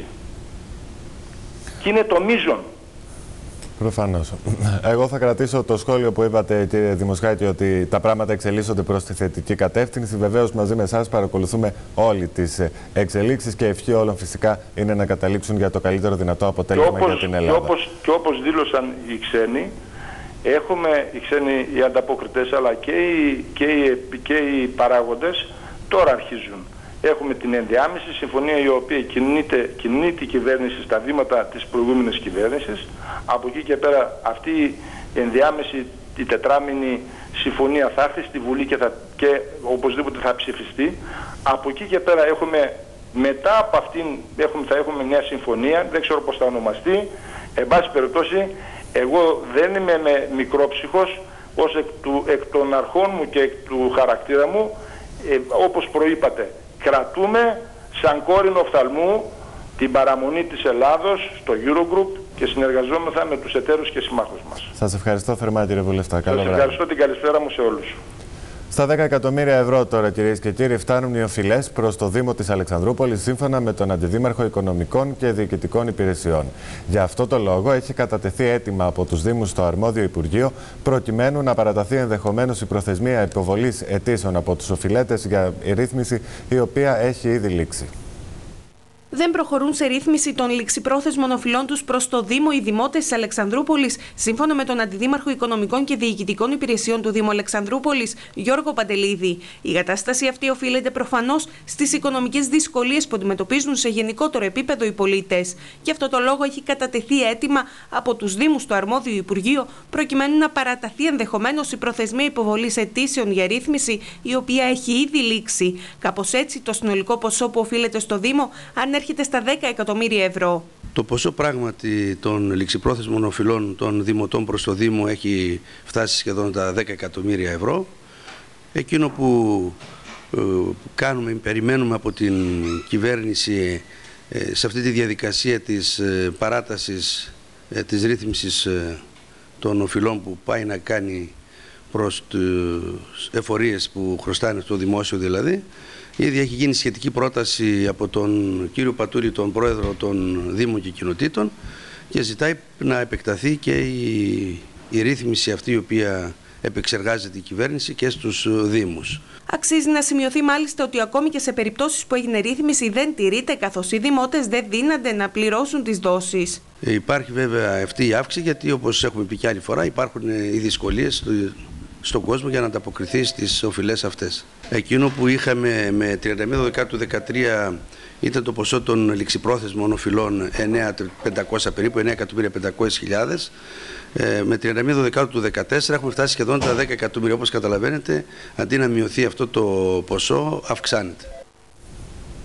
Και είναι το μείζον. Προφανώς. Εγώ θα κρατήσω το σχόλιο που είπατε, κύριε Δημοσχάκη, ότι τα πράγματα εξελίσσονται προς τη θετική κατεύθυνση. Βεβαίως, μαζί με εσάς παρακολουθούμε όλοι τις εξελίξεις και ευχή όλων φυσικά είναι να καταλήξουν για το καλύτερο δυνατό αποτέλεσμα όπως, για την Ελλάδα. Και όπως, και όπως δήλωσαν οι ξένοι, έχουμε οι ξένοι οι ανταποκριτές, αλλά και οι, και οι, και οι παράγοντες τώρα αρχίζουν. Έχουμε την ενδιάμεση συμφωνία, η οποία κινείται, κινείται η κυβέρνηση στα βήματα της προηγούμενης κυβέρνησης. Από εκεί και πέρα αυτή η ενδιάμεση, η τετράμηνη συμφωνία θα έρθει στη Βουλή και, θα, και οπωσδήποτε θα ψηφιστεί. Από εκεί και πέρα έχουμε, μετά από αυτήν έχουμε, θα έχουμε μια συμφωνία, δεν ξέρω πώς θα ονομαστεί. Εν πάση περιπτώσει, εγώ δεν είμαι με μικρόψυχος, ως εκ, του, εκ των αρχών μου και εκ του χαρακτήρα μου, ε, όπως προείπατε. Κρατούμε σαν κόρηνο οφθαλμού την παραμονή της Ελλάδος στο Eurogroup και συνεργαζόμεθα με τους εταίρους και συμμάχους μας. Σας ευχαριστώ θερμά, κύριε Βουλευτά. Καλό βράδυ. Σας ευχαριστώ, την καλησπέρα μου σε όλους. Στα δέκα εκατομμύρια ευρώ τώρα, κυρίες και κύριοι, φτάνουν οι οφειλές προς το Δήμο της Αλεξανδρούπολης, σύμφωνα με τον Αντιδήμαρχο Οικονομικών και Διοικητικών Υπηρεσιών. Για αυτό το λόγο έχει κατατεθεί αίτημα από τους Δήμους στο αρμόδιο Υπουργείο, προκειμένου να παραταθεί ενδεχομένως η προθεσμία υποβολής αιτήσεων από τους οφειλέτες για ρύθμιση, η οποία έχει ήδη λήξει. Δεν προχωρούν σε ρύθμιση των ληξιπρόθεσμων οφειλών τους προς το Δήμο οι δημότες της Αλεξανδρούπολης, σύμφωνα με τον Αντιδήμαρχο Οικονομικών και Διοικητικών Υπηρεσιών του Δήμου Αλεξανδρούπολης, Γιώργο Παντελίδη. Η κατάσταση αυτή οφείλεται προφανώς στις οικονομικές δυσκολίες που αντιμετωπίζουν σε γενικότερο επίπεδο οι πολίτες. Γι' αυτό το λόγο έχει κατατεθεί αίτημα από τους Δήμους στο αρμόδιο Υπουργείο, προκειμένου να παραταθεί ενδεχομένως η προθεσμία υποβολής αιτήσεων για ρύθμιση, η οποία έχει ήδη λήξει. Κάπως έτσι, το συνολικό ποσό που οφείλεται στο Δήμο ανέρχεται στα δέκα εκατομμύρια ευρώ. Το ποσό πράγματι των ληξιπρόθεσμων οφειλών των δημοτών προς το Δήμο έχει φτάσει σχεδόν τα δέκα εκατομμύρια ευρώ. Εκείνο που ε, κάνουμε, περιμένουμε από την κυβέρνηση ε, σε αυτή τη διαδικασία της ε, παράτασης ε, της ρύθμισης ε, των οφειλών που πάει να κάνει προς τις εφορίες που χρωστάνε στο δημόσιο δηλαδή. Ήδη έχει γίνει σχετική πρόταση από τον κύριο Πατούρη, τον πρόεδρο των Δήμων και Κοινοτήτων, και ζητάει να επεκταθεί και η, η ρύθμιση αυτή η οποία επεξεργάζεται η κυβέρνηση και στους Δήμους. Αξίζει να σημειωθεί μάλιστα ότι ακόμη και σε περιπτώσεις που έγινε ρύθμιση δεν τηρείται, καθώς οι δημότες δεν δύνανται να πληρώσουν τις δόσεις. Ε, υπάρχει βέβαια αυτή η αύξηση, γιατί όπως έχουμε πει και άλλη φορά υπάρχουν οι δυσκολίες στον κόσμο για να ανταποκριθεί στις οφειλές αυτές. Εκείνο που είχαμε με τριάντα μία Δεκάτου του δεκατρία ήταν το ποσό των ληξιπρόθεσμων οφειλών εννέα χιλιάδες πεντακόσια περίπου, εννέα εκατομμύρια πεντακόσιες χιλιάδες. Ε, με τριάντα μία Δεκάτου του δεκατέσσερα έχουμε φτάσει σχεδόν τα δέκα εκατομμύρια. Όπως καταλαβαίνετε, αντί να μειωθεί αυτό το ποσό, αυξάνεται.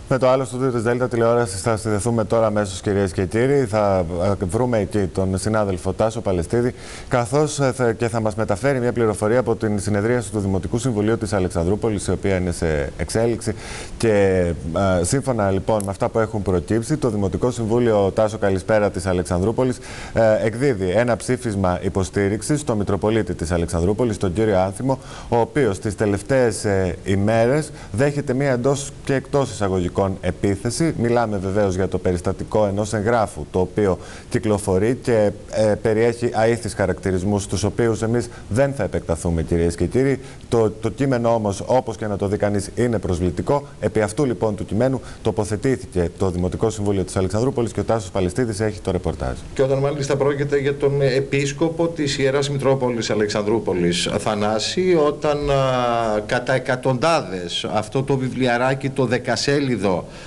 Με το άλλο στούντιο της Δέλτα Τηλεόρασης θα συνδεθούμε τώρα αμέσως, κυρίες και κύριοι. Θα βρούμε εκεί τον συνάδελφο Τάσο Παλαιστίδη, καθώς και θα μας μεταφέρει μια πληροφορία από την συνεδρίαση του Δημοτικού Συμβουλίου της Αλεξανδρούπολης, η οποία είναι σε εξέλιξη. Και α, σύμφωνα λοιπόν με αυτά που έχουν προκύψει, το Δημοτικό Συμβούλιο, Τάσο, καλησπέρα, της Αλεξανδρούπολης, ε, εκδίδει ένα ψήφισμα υποστήριξης στο Μητροπολίτη της Αλεξανδρούπολης, τον κύριο Άνθιμο, ο οποίος τις τελευταίες ε, ημέρες δέχεται μια εντός και εκτός εισαγωγικών επίθεση. Μιλάμε βεβαίως για το περιστατικό ενός εγγράφου, το οποίο κυκλοφορεί και ε, περιέχει αήθεις χαρακτηρισμούς, τους οποίους εμείς δεν θα επεκταθούμε, κυρίες και κύριοι. Το, το κείμενο όμως, όπως και να το δει κανείς, είναι προσβλητικό. Επί αυτού λοιπόν του κειμένου τοποθετήθηκε το Δημοτικό Συμβούλιο της Αλεξανδρούπολης και ο Τάσος Παλαιστίδης έχει το ρεπορτάζ. Και όταν μάλιστα πρόκειται για τον επίσκοπο της Ιεράς Μητρόπολης Αλεξανδρούπολης, Αθανάση, όταν α, κατά εκατοντάδες αυτό το βιβλιαράκι, το δεκασέλιδο,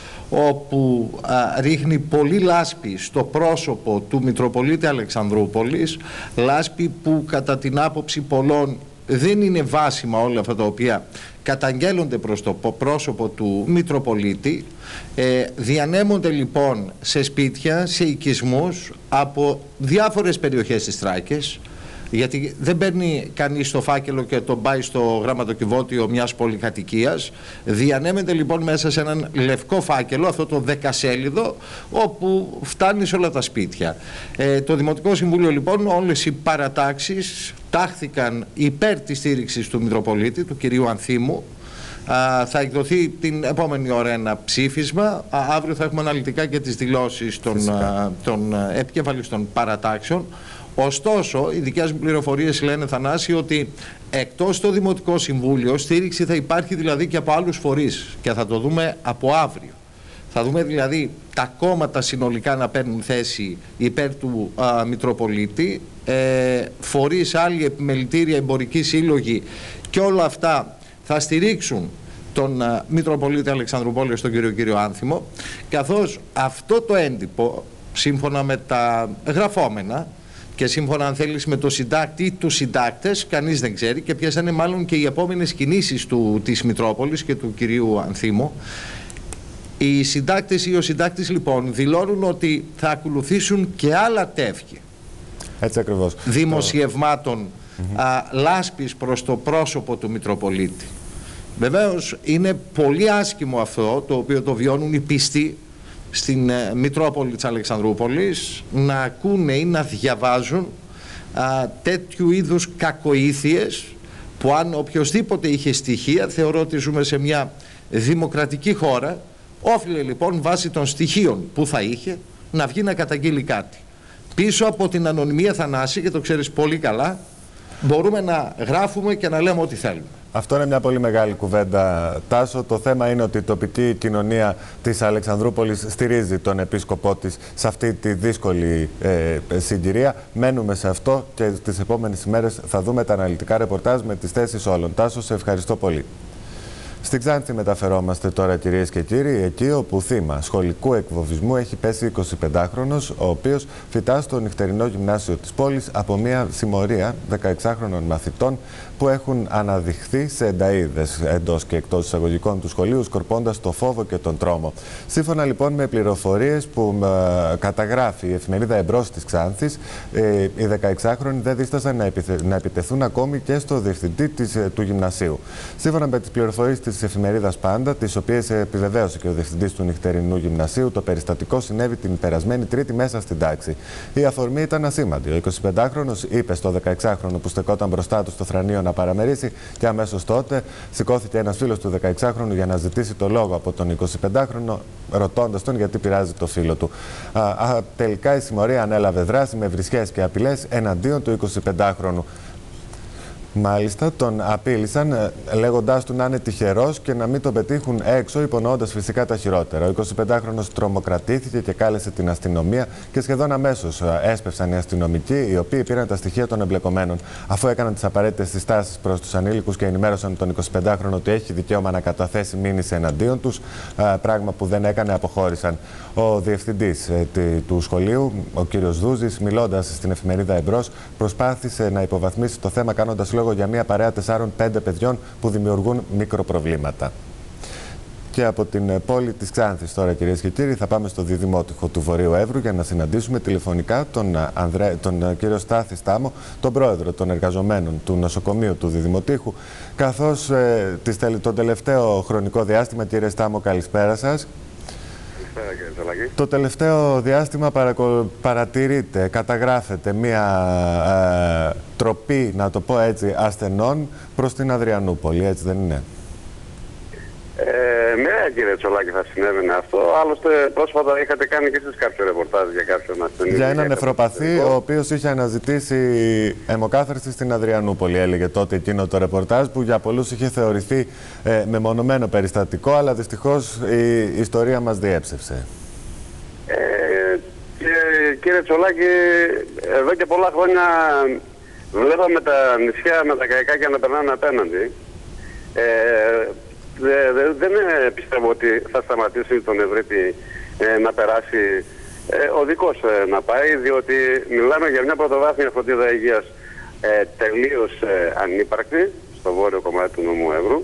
όπου α, ρίχνει πολύ λάσπη στο πρόσωπο του Μητροπολίτη Αλεξανδρούπολης, λάσπη που κατά την άποψη πολλών δεν είναι βάσιμα όλα αυτά τα οποία καταγγέλλονται προς το πρόσωπο του Μητροπολίτη. Ε, διανέμονται λοιπόν σε σπίτια, σε οικισμούς από διάφορες περιοχές της Θράκης, γιατί δεν παίρνει κανείς το φάκελο και τον πάει στο γραμματοκιβώτιο μιας πολυκατοικίας. Διανέμεται λοιπόν μέσα σε έναν λευκό φάκελο, αυτό το δεκασέλιδο, όπου φτάνει σε όλα τα σπίτια. Ε, το Δημοτικό Συμβούλιο λοιπόν, όλες οι παρατάξεις τάχθηκαν υπέρ της στήριξης του Μητροπολίτη, του κυρίου Ανθίμου. Α, θα εκδοθεί την επόμενη ώρα ένα ψήφισμα. Α, αύριο θα έχουμε αναλυτικά και τις δηλώσεις των, α, των επικεφαλής των παρατάξεων. Ωστόσο, οι δικές μου πληροφορίες λένε, Θανάση, ότι εκτός το Δημοτικό Συμβούλιο στήριξη θα υπάρχει δηλαδή και από άλλους φορείς, και θα το δούμε από αύριο. Θα δούμε δηλαδή τα κόμματα συνολικά να παίρνουν θέση υπέρ του α, Μητροπολίτη, ε, φορείς, άλλοι επιμελητήρια, εμπορικοί σύλλογοι, και όλα αυτά θα στηρίξουν τον α, Μητροπολίτη Αλεξανδρουπόλεως, τον κύριο, κύριο Άνθιμο, καθώς αυτό το έντυπο, σύμφωνα με τα γραφόμενα και σύμφωνα, αν θέλεις, με το συντάκτη ή τους συντάκτες, κανείς δεν ξέρει, και ποιες είναι μάλλον και οι επόμενες κινήσεις του, της Μητρόπολης και του κυρίου Ανθίμου. Οι συντάκτες ή ο συντάκτης λοιπόν δηλώνουν ότι θα ακολουθήσουν και άλλα τεύχη. Έτσι ακριβώς. Δημοσιευμάτων mm-hmm. α, λάσπης προς το πρόσωπο του Μητροπολίτη. Βεβαίως είναι πολύ άσχημο αυτό το οποίο το βιώνουν οι πιστοί στην ε, Μητρόπολη της Αλεξανδρούπολης, να ακούνε ή να διαβάζουν α, τέτοιου είδους κακοήθειες, που αν οποιοσδήποτε είχε στοιχεία, θεωρώ ότι ζούμε σε μια δημοκρατική χώρα, όφιλε λοιπόν βάσει των στοιχείων που θα είχε να βγει να καταγγείλει κάτι. Πίσω από την ανωνυμία, Θανάση, και το ξέρεις πολύ καλά, μπορούμε να γράφουμε και να λέμε ό,τι θέλουμε. Αυτό είναι μια πολύ μεγάλη κουβέντα, Τάσο. Το θέμα είναι ότι η τοπική κοινωνία της Αλεξανδρούπολης στηρίζει τον επίσκοπό της σε αυτή τη δύσκολη ε, συγκυρία. Μένουμε σε αυτό και τις επόμενες ημέρες θα δούμε τα αναλυτικά ρεπορτάζ με τις θέσεις όλων. Τάσο, σε ευχαριστώ πολύ. Στην Ξάνθη μεταφερόμαστε τώρα, κυρίες και κύριοι, εκεί όπου θύμα σχολικού εκβοβισμού έχει πέσει εικοσιπεντάχρονος, ο οποίος φοιτά στο νυχτερινό γυμνάσιο της πόλης από μια συμμορία δεκαεξάχρονων μαθητών που έχουν αναδειχθεί σε ενταΐδες εντός και εκτός εισαγωγικών του σχολείου, σκορπώντας το φόβο και τον τρόμο. Σύμφωνα λοιπόν με πληροφορίες που ε, καταγράφει η εφημερίδα Εμπρός της Ξάνθης, ε, οι δεκαεξάχρονοι δεν δίστασαν να, επιθε, να επιτεθούν ακόμη και στο διευθυντή της, ε, του γυμνασίου. Σύμφωνα με τις πληροφορίες της εφημερίδας Πάντα, τις οποίες επιβεβαίωσε και ο διευθυντής του νυχτερινού γυμνασίου, το περιστατικό συνέβη την περασμένη Τρίτη μέσα στην τάξη. Η αφορμή ήταν ασήμαντη. Ο εικοσιπεντάχρονος είπε στο δεκαεξάχρονο που στεκόταν μπροστά του στο θρανείο να παραμερίσει, και αμέσως τότε σηκώθηκε ένας φίλος του δεκαεξάχρονου για να ζητήσει το λόγο από τον εικοσιπεντάχρονο, ρωτώντας τον γιατί πειράζει το φίλο του. Α, α, τελικά η συμμορία ανέλαβε δράση με βρισιές και απειλές εναντίον του εικοσιπεντάχρονου. Μάλιστα, τον απείλησαν λέγοντάς του να είναι τυχερός και να μην τον πετύχουν έξω, υπονοώντας φυσικά τα χειρότερα. Ο εικοσιπεντάχρονος τρομοκρατήθηκε και κάλεσε την αστυνομία και σχεδόν αμέσως έσπευσαν οι αστυνομικοί, οι οποίοι πήραν τα στοιχεία των εμπλεκομένων. Αφού έκαναν τις απαραίτητες συστάσεις προς τους ανήλικους και ενημέρωσαν τον εικοσιπεντάχρονο ότι έχει δικαίωμα να καταθέσει μήνυση εναντίον τους, πράγμα που δεν έκανε, αποχώρησαν. Ο διευθυντής του σχολείου, ο κύριος Δούζης, μιλώντας στην εφημερίδα Εμπρός, προσπάθησε να υποβαθμίσει το θέμα, κάνοντας λόγο για μια παρέα τεσσάρων πέντε παιδιών που δημιουργούν μικροπροβλήματα. Και από την πόλη της Ξάνθης τώρα, κυρίες και κύριοι, θα πάμε στο Διδημότυχο του Βορείου Εύρου για να συναντήσουμε τηλεφωνικά τον, Ανδρέ, τον κύριο Στάθη Στάμο, τον πρόεδρο των εργαζομένων του νοσοκομείου του Διδημοτήχου, καθώς ε, τον τελευταίο χρονικό διάστημα, κύριε Στάμο, καλησπέρα σας. Καλησπέρα, κύριε Τσολάκη. Το τελευταίο διάστημα παρακο... παρατηρείται, καταγράφεται μία ε, τροπή, να το πω έτσι, ασθενών προς την Αδριανούπολη, έτσι δεν είναι? Ε, ναι, κύριε Τσολάκη, θα συνέβαινε αυτό. Άλλωστε, πρόσφατα είχατε κάνει και εσείς κάποιο ρεπορτάζ για κάποιον ασθενή. Για έναν νεφροπαθή, ο οποίος είχε αναζητήσει αιμοκάθαρση στην Αδριανούπολη, έλεγε τότε εκείνο το ρεπορτάζ, που για πολλούς είχε θεωρηθεί ε, μεμονωμένο περιστατικό, αλλά δυστυχώς η ιστορία μας διέψευσε. Ε, και, κύριε Τσολάκη, εδώ και πολλά χρόνια βλέπαμε τα νησιά με τα καϊκάκια να περνάνε απέναντι. Ε, Δε, δε, δεν ε, πιστεύω ότι θα σταματήσει τον Ευρύτη ε, να περάσει ε, ο δικός ε, να πάει, διότι μιλάμε για μια πρωτοβάθμια φροντίδα υγείας ε, τελείως ε, ανύπαρκτη στο βόρειο κομμάτι του νομού Εύρου.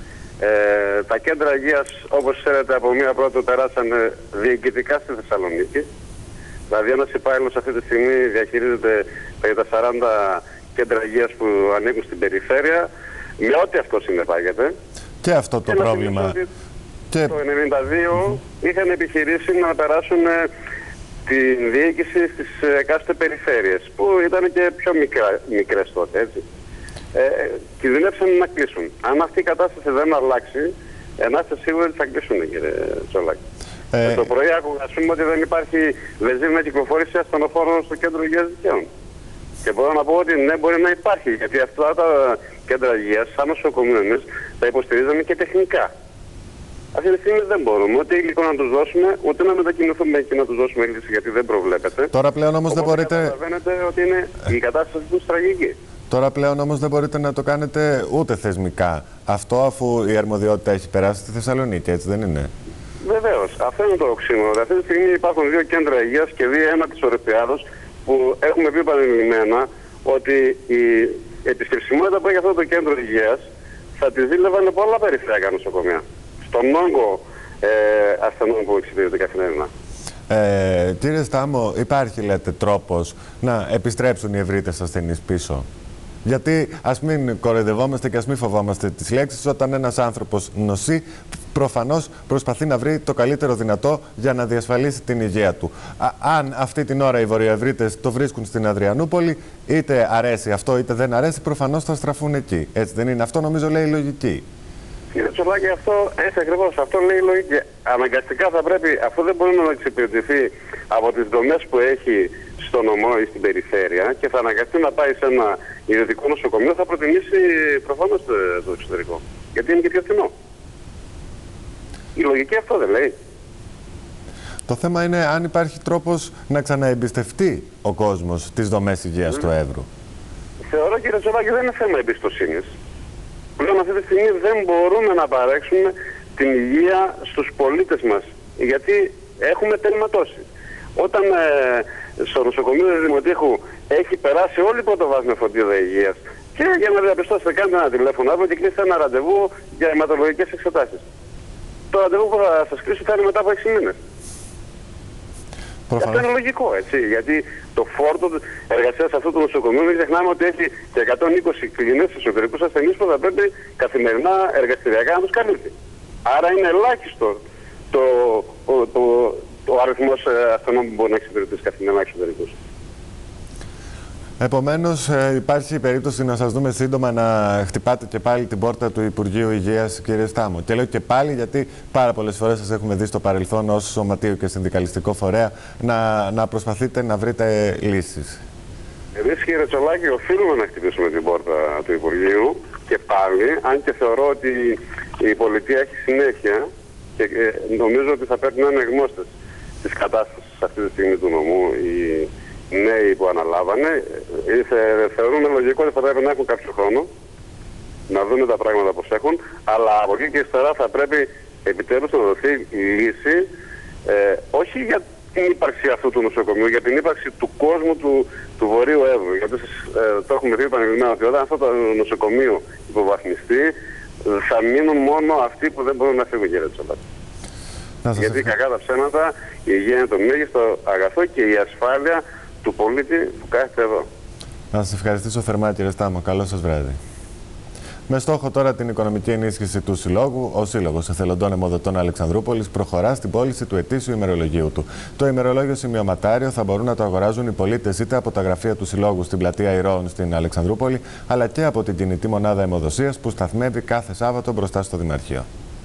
Ε, τα κέντρα υγείας, όπως ξέρετε, από μία πρώτη περάσανε διοικητικά στη Θεσσαλονίκη. Δηλαδή ένας υπάλληλος αυτή τη στιγμή διαχειρίζεται τα σαράντα κέντρα υγείας που ανήκουν στην περιφέρεια, με ό,τι αυτό συνεπάγεται. Και αυτό το και πρόβλημα. Και... Το ενενήντα δύο mm-hmm. είχαν επιχειρήσει να περάσουν ε, την διοίκηση στις εκάστοτε περιφέρειες, που ήταν και πιο μικρά, μικρές τότε, έτσι. Ε, κινδυνεύσαν να κλείσουν. Αν αυτή η κατάσταση δεν αλλάξει, ε, να είστε σίγουροι ότι θα κλείσουν, κύριε Τσολάκη. Ε... Ε, το πρωί άκουγα, ας πούμε, ότι δεν υπάρχει βενζίνη να κυκλοφορήσει ασθενοφόρων στο κέντρο υγείας δικαίων. Και μπορώ να πω ότι ναι, μπορεί να υπάρχει, γιατί αυτά τα κέντρα υγείας, σαν νοσοκομείο εμείς, τα υποστηρίζαμε και τεχνικά. Αυτή τη στιγμή δεν μπορούμε ούτε υλικό να τους δώσουμε, ούτε να μετακινηθούμε και να τους δώσουμε λύση, γιατί δεν προβλέπεται. Τώρα πλέον όμως δεν μπορείτε... Καταλαβαίνετε ότι είναι η κατάσταση του τραγική. Τώρα πλέον όμως δεν μπορείτε να το κάνετε ούτε θεσμικά. Αυτό αφού η αρμοδιότητα έχει περάσει στη Θεσσαλονίκη, έτσι δεν είναι? Βεβαίως. Αυτό είναι το οξύμορο. Αυτή τη στιγμή υπάρχουν δύο κέντρα υγείας και δύο αίμα της Ορεπιάδος, που έχουμε πει επανειλημμένα ότι η επισκεψιμότητα που έχει αυτό το κέντρο υγείας θα τη δίλευαν πολλά περιφερειακά νοσοκομεία στον όγκο ε, ασθενών που εξυπηρετείται καθημερινά. Ε, κύριε Στάμο, υπάρχει, λέτε, τρόπος να επιστρέψουν οι ευρύτες ασθενείς πίσω? Γιατί ας μην κοροϊδευόμαστε και ας μην φοβόμαστε τις λέξεις. Όταν ένας άνθρωπος νοσεί, προφανώς προσπαθεί να βρει το καλύτερο δυνατό για να διασφαλίσει την υγεία του. Α, αν αυτή την ώρα οι βορειοευρύτες το βρίσκουν στην Αδριανούπολη, είτε αρέσει αυτό είτε δεν αρέσει, προφανώς θα στραφούν εκεί. Έτσι δεν είναι? Αυτό νομίζω λέει η λογική. Κύριε Τσολάκη, αυτό έτσι ακριβώς, αυτό λέει η λογική. Αναγκαστικά θα πρέπει, αφού δεν μπορεί να εξυπηρετηθεί από τις δομές που έχει στο νομό ή στην περιφέρεια και θα αναγκαστεί να πάει σε ένα ιδιωτικό νοσοκομείο, θα προτιμήσει προφανώς το, το εξωτερικό. Γιατί είναι και πιο φθηνό. Η λογική αυτό δεν λέει? Το θέμα είναι αν υπάρχει τρόπος να ξαναεμπιστευτεί ο κόσμος τις δομές υγείας mm. του Εύρου. Θεωρώ, κύριε Τσολάκη, δεν είναι θέμα εμπιστοσύνης. Πλέον αυτή τη στιγμή δεν μπορούμε να παρέξουμε την υγεία στους πολίτες μας, γιατί έχουμε τερματώσει. Όταν ε, στο νοσοκομείο του Δημοτήχου έχει περάσει όλη η πρωτοβάθμια φροντίδα υγείας και για να διαπιστώσετε, κάντε ένα τηλέφωνο αύριο και κλείσετε ένα ραντεβού για αιματολογικές εξετάσεις. Το ραντεβού που θα σας κλείσω θα είναι μετά από έξι μήνες. Αυτό είναι λογικό, έτσι, γιατί το φόρτο εργασίας αυτού του νοσοκομείου, μην ξεχνάμε ότι έχει και εκατόν είκοσι κλινές εσωτερικούς ασθενείς που θα πρέπει καθημερινά εργαστηριακά να τους καλύπτει. Άρα είναι ελάχιστο το, το, το, το αριθμός ασθενών που μπορεί να εξυπηρετήσει καθημερινά εξωτερικούς. Επομένως, ε, υπάρχει περίπτωση να σας δούμε σύντομα να χτυπάτε και πάλι την πόρτα του Υπουργείου Υγείας, κύριε Στάμο. Και λέω και πάλι γιατί πάρα πολλές φορές σας έχουμε δει στο παρελθόν ως σωματείο και συνδικαλιστικό φορέα να, να προσπαθείτε να βρείτε λύσεις. Εμείς, κύριε Τσολάκη, οφείλουμε να χτυπήσουμε την πόρτα του Υπουργείου και πάλι, αν και θεωρώ ότι η πολιτεία έχει συνέχεια και ε, νομίζω ότι θα πρέπει να είναι γνώστες της κατάστασης αυτή τη στιγμή του νομού. Η, νέοι που αναλάβανε, θεωρούμε λογικό ότι θα πρέπει να έχουν κάποιο χρόνο να δούμε τα πράγματα πώς έχουν, αλλά από εκεί και ύστερα θα πρέπει επιτέλους να δοθεί η λύση, ε, όχι για την ύπαρξη αυτού του νοσοκομείου, για την ύπαρξη του κόσμου του, του Βορείου Εύρου. Γιατί ε, το έχουμε δει επανειλημμένα ότι όταν αυτό το νοσοκομείο υποβαθμιστεί, θα μείνουν μόνο αυτοί που δεν μπορούν να φύγουν, κύριε Τσολάκη. Γιατί ευχα... κακά τα ψέματα, η υγεία είναι το μέγιστο αγαθό και η ασφάλεια του πολίτη που κάθεται εδώ. Να σας ευχαριστήσω θερμά, κύριε Στάμο. Καλό σας βράδυ. Με στόχο τώρα την οικονομική ενίσχυση του Συλλόγου, ο Σύλλογος Εθελοντών Αιμοδοτών Αλεξανδρούπολης προχωρά στην πώληση του ετήσιου ημερολογίου του. Το ημερολόγιο σημειωματάριο θα μπορούν να το αγοράζουν οι πολίτες είτε από τα γραφεία του Συλλόγου στην πλατεία Ηρώων στην Αλεξανδρούπολη, αλλά και από την κινητή μονάδα αιμοδοσίας που σταθμεύει κάθε Σάββατο μπροστά στο Δημαρχείο.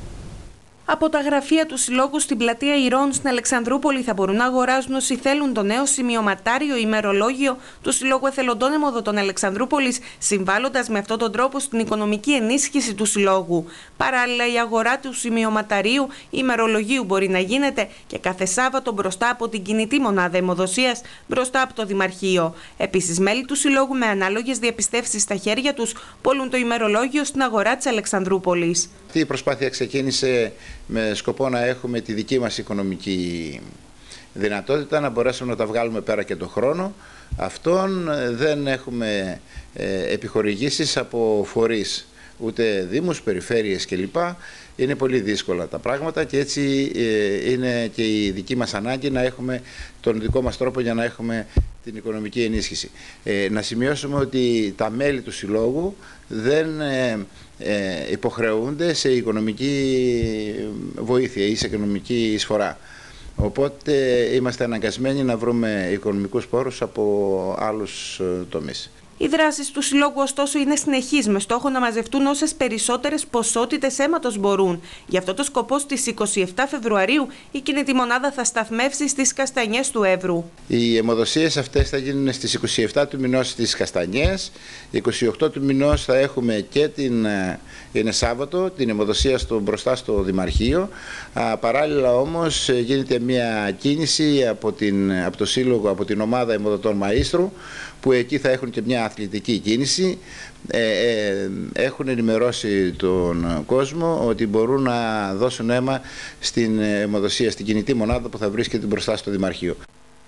Από τα γραφεία του Συλλόγου στην πλατεία Ηρώων στην Αλεξανδρούπολη θα μπορούν να αγοράζουν όσοι θέλουν το νέο σημειωματάριο ημερολόγιο του Συλλόγου Εθελοντών Αιμοδοτών Αλεξανδρούπολης, συμβάλλοντας με αυτόν τον τρόπο στην οικονομική ενίσχυση του Συλλόγου. Παράλληλα, η αγορά του σημειωματαρίου ημερολογίου μπορεί να γίνεται και κάθε Σάββατο μπροστά από την κινητή μονάδα αιμοδοσίας, μπροστά από το Δημαρχείο. Επίσης, μέλη του Συλλόγου με ανάλογες διαπιστεύσεις στα χέρια τους πωλούν το ημερολόγιο στην αγορά της Αλεξανδρούπολης. Αυτή η προσπάθεια ξεκίνησε με σκοπό να έχουμε τη δική μας οικονομική δυνατότητα, να μπορέσουμε να τα βγάλουμε πέρα και τον χρόνο. Αυτόν δεν έχουμε ε, επιχορηγήσεις από φορείς, ούτε δήμους, περιφέρειες κλπ. Είναι πολύ δύσκολα τα πράγματα και έτσι ε, είναι και η δική μας ανάγκη να έχουμε τον δικό μας τρόπο για να έχουμε την οικονομική ενίσχυση. Ε, να σημειώσουμε ότι τα μέλη του Συλλόγου δεν ε, ε, υποχρεούνται σε οικονομική βοήθεια ή σε οικονομική εισφορά. Οπότε είμαστε αναγκασμένοι να βρούμε οικονομικούς πόρους από άλλους τομείς. Οι δράσεις του Συλλόγου, ωστόσο, είναι συνεχείς, με στόχο να μαζευτούν όσες περισσότερες ποσότητες αίματος μπορούν. Γι' αυτό το σκοπό, στις είκοσι επτά Φεβρουαρίου, η κινητή μονάδα θα σταθμεύσει στις Καστανιές του Εύρου. Οι αιμοδοσίες αυτές θα γίνουν στις είκοσι επτά του μηνός στις Καστανιές. είκοσι οκτώ του μηνός θα έχουμε και την, είναι Σάββατο, την αιμοδοσία στο, μπροστά στο Δημαρχείο. Α, παράλληλα όμως γίνεται μια κίνηση από, την, από το Σύλλογο, από την ομάδα αιμοδοτών Μαΐστρου, που εκεί θα έχουν και μια αθλητική κίνηση. Ε, ε, έχουν ενημερώσει τον κόσμο ότι μπορούν να δώσουν αίμα στην αιμοδοσία, στην κινητή μονάδα που θα βρίσκεται μπροστά στο Δημαρχείο.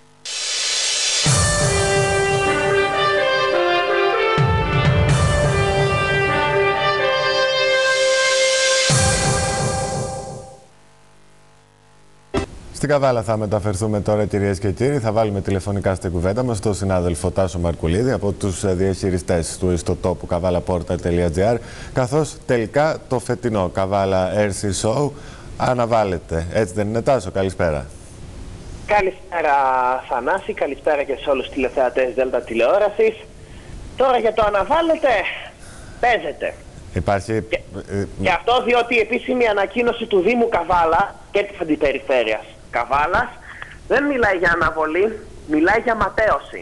Στην Καβάλα θα μεταφερθούμε τώρα, κυρίες και κύριοι. Θα βάλουμε τηλεφωνικά στην κουβέντα μας τον συνάδελφο Τάσο Μαρκουλίδη από τους διαχειριστές του ιστοτόπου καβάλα πόρταλ τελεία τζι άρ, καθώς τελικά το φετινό Καβάλα Air Sea Show αναβάλλεται. Έτσι δεν είναι, Τάσο? Καλησπέρα. Καλησπέρα Θανάση, καλησπέρα και σε όλους τους τηλεθεατές Δέλτα Τηλεόρασης. Τώρα για το αναβάλλεται, παίζεται. Υπάρχει... Και, και αυτό διότι η επίσημη ανακοίνωση του Δήμου Καβάλα και της Αντιπεριφέρειας Καβάλας δεν μιλάει για αναβολή, μιλάει για ματέωση.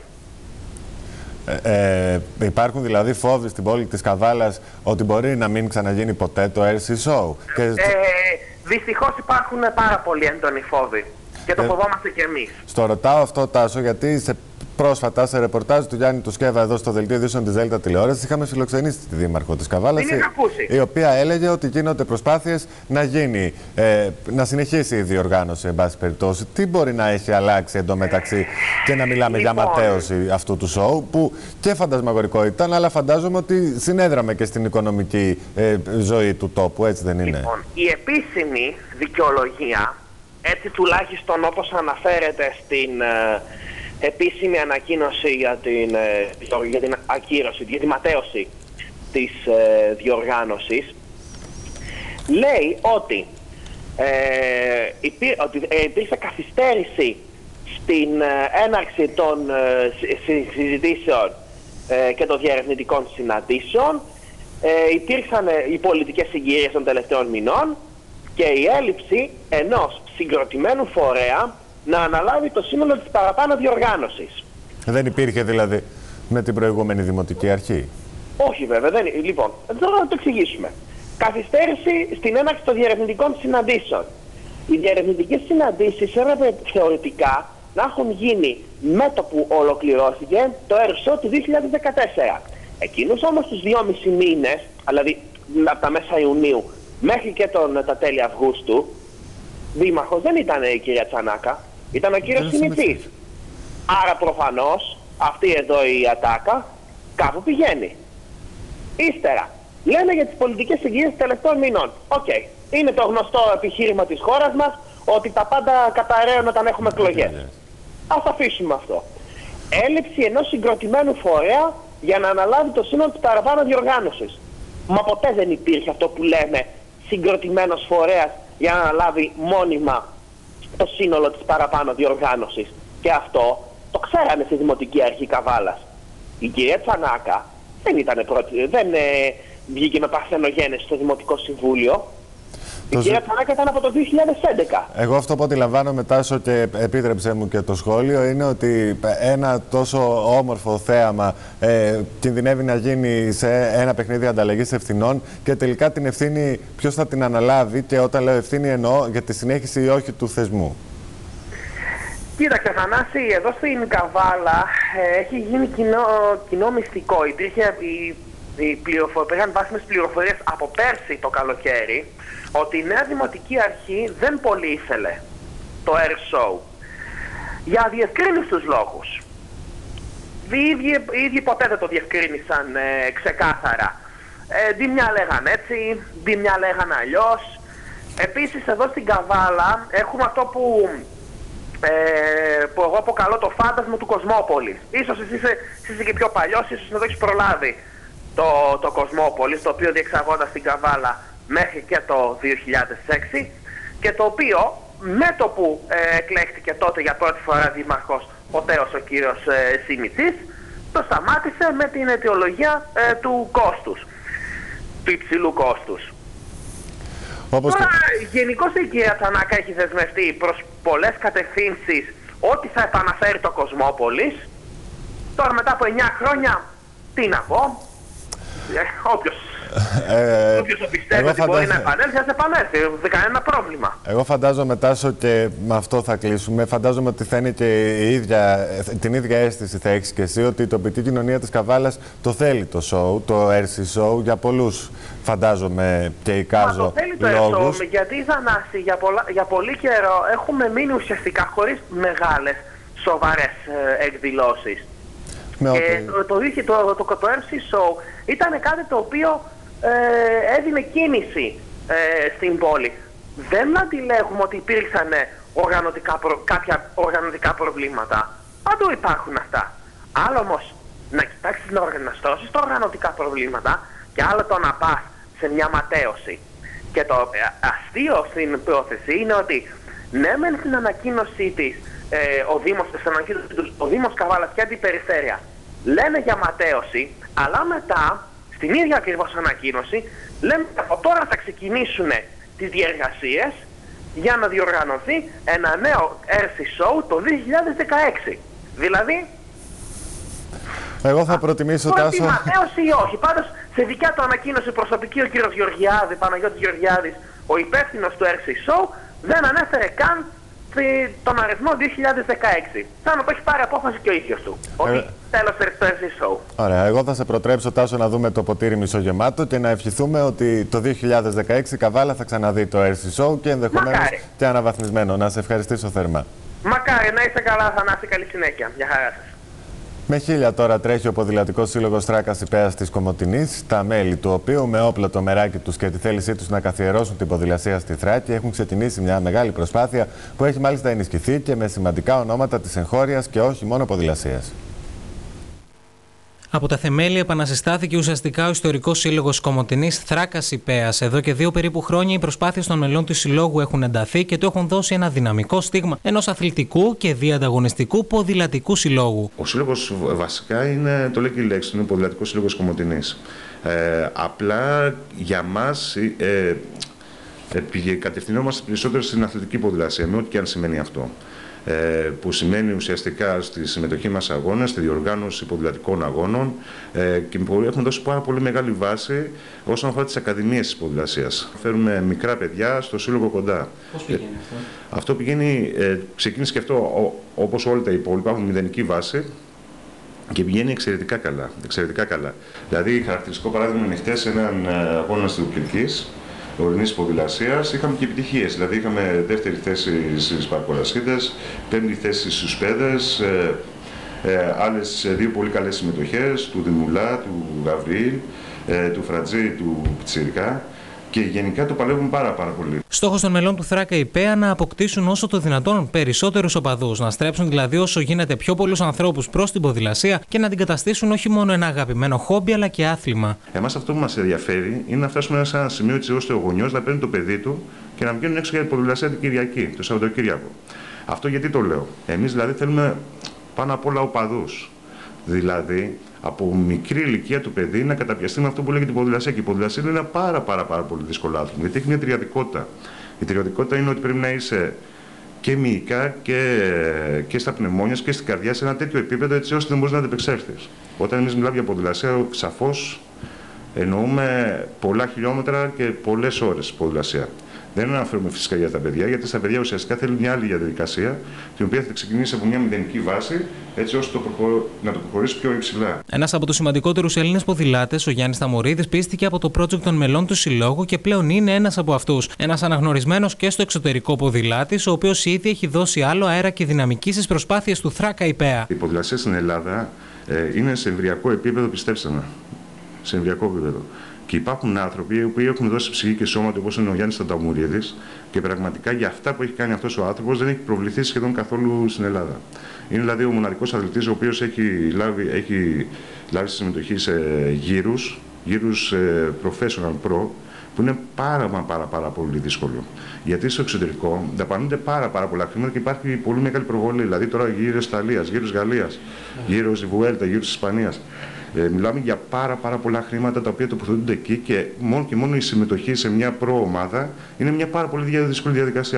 Ε, ε, υπάρχουν δηλαδή φόβοι στην πόλη της Καβάλας ότι μπορεί να μην ξαναγίνει ποτέ το Air Sea Show? Και... Ε, δυστυχώς υπάρχουν πάρα πολύ έντονοι φόβοι και το ε, φοβόμαστε κι εμείς. Στο ρωτάω αυτό, Τάσο, γιατί σε... πρόσφατα σε ρεπορτάζ του Γιάννη Τουσκέβα εδώ στο Δελτίο Ειδήσεων της Δέλτα Τηλεόρασης είχαμε φιλοξενήσει τη δήμαρχο της Καβάλας, η, η οποία έλεγε ότι γίνονται προσπάθειες να γίνει, ε, να συνεχίσει η διοργάνωση, εν πάση περιπτώσει. Τι μπορεί να έχει αλλάξει εντωμεταξύ και να μιλάμε λοιπόν για ματέωση αυτού του σοου, που και φαντασμαγορικό ήταν, αλλά φαντάζομαι ότι συνέδραμε και στην οικονομική ε, ζωή του τόπου, έτσι δεν είναι? Λοιπόν, η επίσημη δικαιολογία, έτσι τουλάχιστον όπως αναφέρεται στην ε, επίσημη ανακοίνωση για την, ε, για την ακύρωση, για τη ματέωση της ε, διοργάνωσης, λέει ότι, ε, υπή, ότι ε, υπήρξε καθυστέρηση στην ε, έναρξη των ε, συζητήσεων ε, και των διερευνητικών συναντήσεων. Ε, υπήρξαν ε, οι πολιτικές συγκυρίες των τελευταίων μηνών και η έλλειψη ενός συγκροτημένου φορέα να αναλάβει το σύνολο της παραπάνω διοργάνωσης. Δεν υπήρχε δηλαδή με την προηγούμενη δημοτική αρχή? Όχι βέβαια. Δεν... Λοιπόν, τώρα να το εξηγήσουμε. Καθυστέρηση στην έναρξη των διερευνητικών συναντήσεων. Οι διερευνητικές συναντήσεις έπρεπε θεωρητικά να έχουν γίνει με το που ολοκληρώθηκε το ΕΡΣΟ του δύο χιλιάδες δεκατέσσερα. Εκείνους όμως τους δυόμισι μήνες, δηλαδή από τα μέσα Ιουνίου μέχρι και τον, τα τέλη Αυγούστου, δήμαρχος δεν ήταν η κυρία Τσανάκα, ήταν ο κύριος Σιμιτσής. Άρα προφανώς αυτή εδώ η ατάκα κάπου πηγαίνει. Ύστερα, Λένε για τις πολιτικές συγκυρίες των τελευταίων μηνών. Οκ. Okay. Είναι το γνωστό επιχείρημα της χώρας μας ότι τα πάντα καταραίουν όταν έχουμε εκλογές. Ας αφήσουμε αυτό. Έλλειψη ενός συγκροτημένου φορέα για να αναλάβει το σύνολο της παραπάνω διοργάνωσης. Μα ποτέ δεν υπήρχε αυτό που λέμε συγκροτημένος φορέας για να αναλάβει μόνιμα το σύνολο της παραπάνω διοργάνωσης. Και αυτό το ξέρανε στη Δημοτική Αρχή Καβάλας. Η κυρία Τσανάκα δεν, ήτανε πρώτη, δεν ε, βγήκε με παρθενογένεση στο Δημοτικό Συμβούλιο. Η κυρία Τσανάκα ήταν από το δύο χιλιάδες έντεκα. Εγώ αυτό που αντιλαμβάνομαι, Τάσο, και επίτρεψέ μου και το σχόλιο, είναι ότι ένα τόσο όμορφο θέαμα ε, κινδυνεύει να γίνει σε ένα παιχνίδι ανταλλαγής ευθυνών και τελικά την ευθύνη ποιος θα την αναλάβει, και όταν λέω ευθύνη εννοώ για τη συνέχιση ή όχι του θεσμού. Κοίταξε, Θανάση, εδώ στην Καβάλα ε, έχει γίνει κοινό, κοινό μυστικό. Υπήρχε η, η πληροφορία, βάσιμες πληροφορίες από πέρσι το καλοκαίρι, ότι η νέα Δημοτική Αρχή δεν πολύ ήθελε το air show για διευκρίνιστους λόγους. Οι ίδιοι, οι ίδιοι ποτέ δεν το διευκρίνησαν ε, ξεκάθαρα. Ε, δι' μια λέγαν έτσι, δι' μια λέγαν αλλιώς. Επίσης εδώ στην Καβάλα έχουμε αυτό που, ε, που εγώ αποκαλώ το φάντασμα του Κοσμόπολης. Ίσως εσύ είσαι, είσαι και πιο παλιός, ίσως να το έχεις προλάβει το, το Κοσμόπολης, το οποίο διεξαγόταν στην Καβάλα μέχρι και το δύο χιλιάδες έξι και το οποίο με το που ε, εκλέχθηκε τότε για πρώτη φορά δήμαρχος ο τέος ο κύριος ε, Σιμιτσής, το σταμάτησε με την αιτιολογία ε, του κόστους, του υψηλού κόστους. Όπως Τώρα και... γενικώς η κυρία Τσανάκα έχει δεσμευτεί προς πολλές κατευθύνσεις ότι θα επαναφέρει το Κοσμόπολης. Τώρα μετά από εννιά χρόνια, τι να πω, ε, όποιος Ε, Όποιος το πιστεύει ότι φαντάζω... μπορεί να επανέλθει, θα επανέλθει. Δεν κανένα πρόβλημα. Εγώ φαντάζομαι, Τάσο, και με αυτό θα κλείσουμε. Φαντάζομαι ότι θα είναι και η ίδια, την ίδια αίσθηση θα έχεις και εσύ, ότι η τοπική κοινωνία της Καβάλας το θέλει το show, το air show, για πολλούς, φαντάζομαι, και εικάζω λόγους. Μα το θέλει το air show, γιατί Θανάση, για, πολλά, για πολύ καιρό έχουμε μείνει ουσιαστικά χωρίς μεγάλες, σοβαρές ε, εκδηλώσεις. Και ότι... το, το, το, το, το air show ήταν κάτι το οποίο Ε, έδινε κίνηση ε, στην πόλη. Δεν αντιλέγουμε ότι υπήρξαν οργανωτικά προ... κάποια οργανωτικά προβλήματα. Παντού υπάρχουν αυτά. Άλλο όμως να κοιτάξεις να οργανωστώσεις τα οργανωτικά προβλήματα και άλλο το να πας σε μια ματέωση. Και το αστείο στην πρόθεση είναι ότι ναι μεν στην ανακοίνωσή της ε, ο, Δήμος, ο Δήμος Καβάλας και Αντιπεριφέρεια λένε για ματέωση, αλλά μετά στην ίδια ακριβώς ανακοίνωση λέμε από τώρα θα ξεκινήσουν τις διεργασίες για να διοργανωθεί ένα νέο air show το δύο χιλιάδες δεκαέξι. Δηλαδή, εγώ θα προτιμήσω, Τάσο... Ματέωση ή όχι. Πάντως, σε δικιά του ανακοίνωση προσωπική ο κύριος Γεωργιάδη, Παναγιώτης Γεωργιάδης, ο υπεύθυνος του air show, δεν ανέφερε καν τον αριθμό δύο χιλιάδες δεκαέξι. Σαν να το έχει πάρει απόφαση και ο ίδιος του. Ε... Ότι τέλος το air show. Ωραία. Εγώ θα σε προτρέψω, Τάσο, να δούμε το ποτήρι μισογεμάτο και να ευχηθούμε ότι το δύο χιλιάδες δεκαέξι η Καβάλα θα ξαναδεί το air show και ενδεχομένως και αναβαθμισμένο. Να σε ευχαριστήσω θερμά. Μακάρι, να είστε καλά, Θανάση, καλή συνέχεια. Μια χαρά σας. Με χίλια τώρα τρέχει ο Ποδηλατικός Σύλλογος Θράκας Ιππέας της Κομοτηνής, τα μέλη του οποίου με όπλο το μεράκι τους και τη θέλησή τους να καθιερώσουν την ποδηλασία στη Θράκη έχουν ξεκινήσει μια μεγάλη προσπάθεια που έχει μάλιστα ενισχυθεί και με σημαντικά ονόματα της εγχώριας και όχι μόνο ποδηλασίας. Από τα θεμέλια επανασυστάθηκε ουσιαστικά ο Ιστορικός Σύλλογος Κομοτηνής Θράκας Ιππέας. Εδώ και δύο περίπου χρόνια οι προσπάθειες των μελών του Συλλόγου έχουν ενταθεί και του έχουν δώσει ένα δυναμικό στίγμα ενός αθλητικού και διανταγωνιστικού ποδηλατικού συλλόγου. Ο Σύλλογος βασικά είναι, το λέει και η λέξη, είναι ο Ποδηλατικός Σύλλογος Κομοτηνής. Ε, απλά για μας ε, ε, κατευθυνόμαστε περισσότερο στην αθλητική ποδηλασία, με ό,τι και αν σημαίνει αυτό. Ε, που σημαίνει ουσιαστικά στη συμμετοχή μας αγώνες, στη διοργάνωση ποδηλατικών αγώνων ε, και έχουμε δώσει πάρα πολύ μεγάλη βάση όσον αφορά τις ακαδημίες της ποδηλασίας. Φέρουμε μικρά παιδιά στο σύλλογο κοντά. Πώς πηγαίνει αυτό? Ε, αυτό πηγαίνει, ε, ξεκίνησε και αυτό ο, όπως όλα τα υπόλοιπα, έχουμε μηδενική βάση και πηγαίνει εξαιρετικά καλά. Εξαιρετικά καλά. Δηλαδή, χαρακτηριστικό παράδειγμα είναι χτες έναν αγώνα στη Δουκλικής, ορεινής ποδηλασίας, είχαμε και επιτυχίες. Δηλαδή, είχαμε δεύτερη θέση στις παρκολασίδες, πέμπτη θέση στους πέδες, ε, ε, άλλες δύο πολύ καλές συμμετοχές του Δημουλά, του Γαβρίλ, ε, του Φρατζή, του Πιτσιρικά, και γενικά το παλεύουν πάρα, πάρα πολύ. Στόχος των μελών του Θράκα ΙΠΕΑ να αποκτήσουν όσο το δυνατόν περισσότερους οπαδούς, να στρέψουν δηλαδή όσο γίνεται πιο πολλούς ανθρώπους προς την ποδηλασία και να την καταστήσουν όχι μόνο ένα αγαπημένο χόμπι αλλά και άθλημα. Εμάς αυτό που μας ενδιαφέρει είναι να φτάσουμε σε ένα σημείο έτσι ώστε ο γονιός να παίρνει το παιδί του και να βγαίνουν έξω για την ποδηλασία την Κυριακή, το Σαββατοκύριακο. Αυτό γιατί το λέω. Εμείς δηλαδή θέλουμε πάνω απ' όλα οπαδούς. Δηλαδή, από μικρή ηλικία του παιδί να καταπιαστεί με αυτό που λέγεται η ποδηλασία. Και η ποδηλασία είναι ένα πάρα, πάρα, πάρα πολύ δύσκολο άθλημα. Γιατί έχει μια τριαδικότητα. Η τριαδικότητα είναι ότι πρέπει να είσαι και μυϊκά και, και στα πνευμόνια και στην καρδιά σε ένα τέτοιο επίπεδο έτσι ώστε να μπορεί να αντεπεξέλθει. Όταν εμείς μιλάμε για ποδηλασία, σαφώς εννοούμε πολλά χιλιόμετρα και πολλές ώρες ποδηλασία. Δεν αναφέρομαι φυσικά για τα παιδιά, γιατί στα παιδιά ουσιαστικά θέλει μια άλλη διαδικασία, την οποία θα ξεκινήσει από μια μηδενική βάση, έτσι ώστε το προχω... να το προχωρήσει πιο υψηλά. Ένας από τους σημαντικότερους Έλληνες ποδηλάτες, ο Γιάννης Ταμουρίδης, πίστηκε από το project των μελών του Συλλόγου και πλέον είναι ένας από αυτούς. Ένας αναγνωρισμένος και στο εξωτερικό ποδηλάτης, ο οποίος ήδη έχει δώσει άλλο αέρα και δυναμική στις προσπάθειες του Θράκα ΙΠΕΑ. Η ποδηλασία στην Ελλάδα ε, είναι σε εμβριακό επίπεδο, πιστέψτε με. Σε εμβριακό επίπεδο. Και υπάρχουν άνθρωποι οι οποίοι έχουν δώσει ψυχή και σώμα του, όπως είναι ο Γιάννης Ταμουρίδης, και πραγματικά για αυτά που έχει κάνει αυτός ο άνθρωπος δεν έχει προβληθεί σχεδόν καθόλου στην Ελλάδα. Είναι δηλαδή ο μοναδικός αθλητής ο οποίος έχει λάβει, έχει λάβει συμμετοχή σε γύρους, γύρους ε, professional pro, που είναι πάρα, πάρα, πάρα πολύ δύσκολο. Γιατί στο εξωτερικό δαπανούνται πάρα, πάρα πολλά χρήματα και υπάρχει πολύ μεγάλη προβολή. Δηλαδή τώρα γύρω Ιταλίας, γύρω Γαλλίας, γύρω Βουέλτα, γύρω Ισπανίας. Ε, μιλάμε για πάρα, πάρα πολλά χρήματα τα οποία τοποθετούνται εκεί και μόνο και μόνο η συμμετοχή σε μια προ-ομάδα είναι μια πάρα πολύ δύσκολη διαδικασία.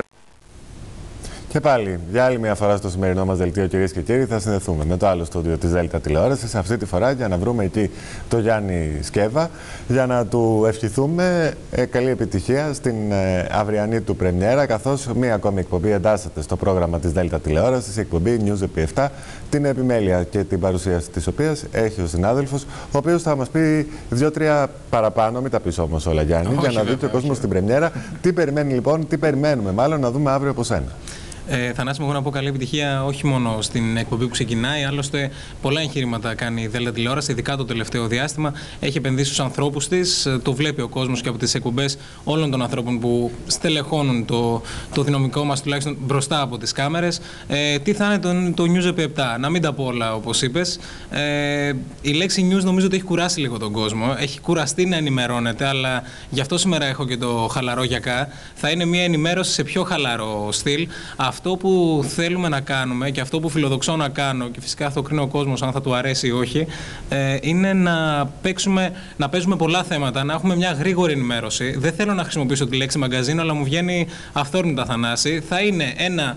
Και πάλι, για άλλη μια φορά στο σημερινό μας δελτίο, κυρίες και κύριοι, θα συνδεθούμε με το άλλο στούντιο της Δέλτα Τηλεόρασης, αυτή τη φορά για να βρούμε εκεί το Γιάννη Σκέβα, για να του ευχηθούμε ε, καλή επιτυχία στην ε, αυριανή του πρεμιέρα, καθώς μία ακόμη εκπομπή εντάσσεται στο πρόγραμμα της Δέλτα Τηλεόρασης, η εκπομπή News επί επτά, την επιμέλεια και την παρουσίαση της οποίας έχει ο συνάδελφος, ο οποίος θα μας πει δύο-τρία παραπάνω, μην τα πεις όμως όλα, Γιάννη, όχι, για να δει και ο κόσμος στην πρεμιέρα. Τι περιμένει λοιπόν, τι περιμένουμε μάλλον να δούμε αύριο από σένα. Ε, Θανάση, εγώ να πω καλή επιτυχία όχι μόνο στην εκπομπή που ξεκινάει, άλλωστε πολλά εγχειρήματα κάνει η Δέλτα Τηλεόραση, ειδικά το τελευταίο διάστημα. Έχει επενδύσει στους ανθρώπους της, το βλέπει ο κόσμος και από τις εκπομπές όλων των ανθρώπων που στελεχώνουν το, το δυναμικό μας, τουλάχιστον μπροστά από τις κάμερες. Ε, τι θα είναι το, το News επί επτά, να μην τα πω όλα όπως είπες. Ε, η λέξη News νομίζω ότι έχει κουράσει λίγο τον κόσμο, έχει κουραστεί να ενημερώνεται, αλλά γι' αυτό σήμερα έχω και το χαλαρό γιακά. Θα είναι μια ενημέρωση σε πιο χαλαρό στυλ. Αυτό που θέλουμε να κάνουμε και αυτό που φιλοδοξώ να κάνω, και φυσικά αυτό κρίνει ο κόσμος αν θα του αρέσει ή όχι, ε, είναι να, παίξουμε, να παίζουμε πολλά θέματα, να έχουμε μια γρήγορη ενημέρωση. Δεν θέλω να χρησιμοποιήσω τη λέξη μαγκαζίνο, αλλά μου βγαίνει αυθόρμητα, Θανάση. Θα είναι ένα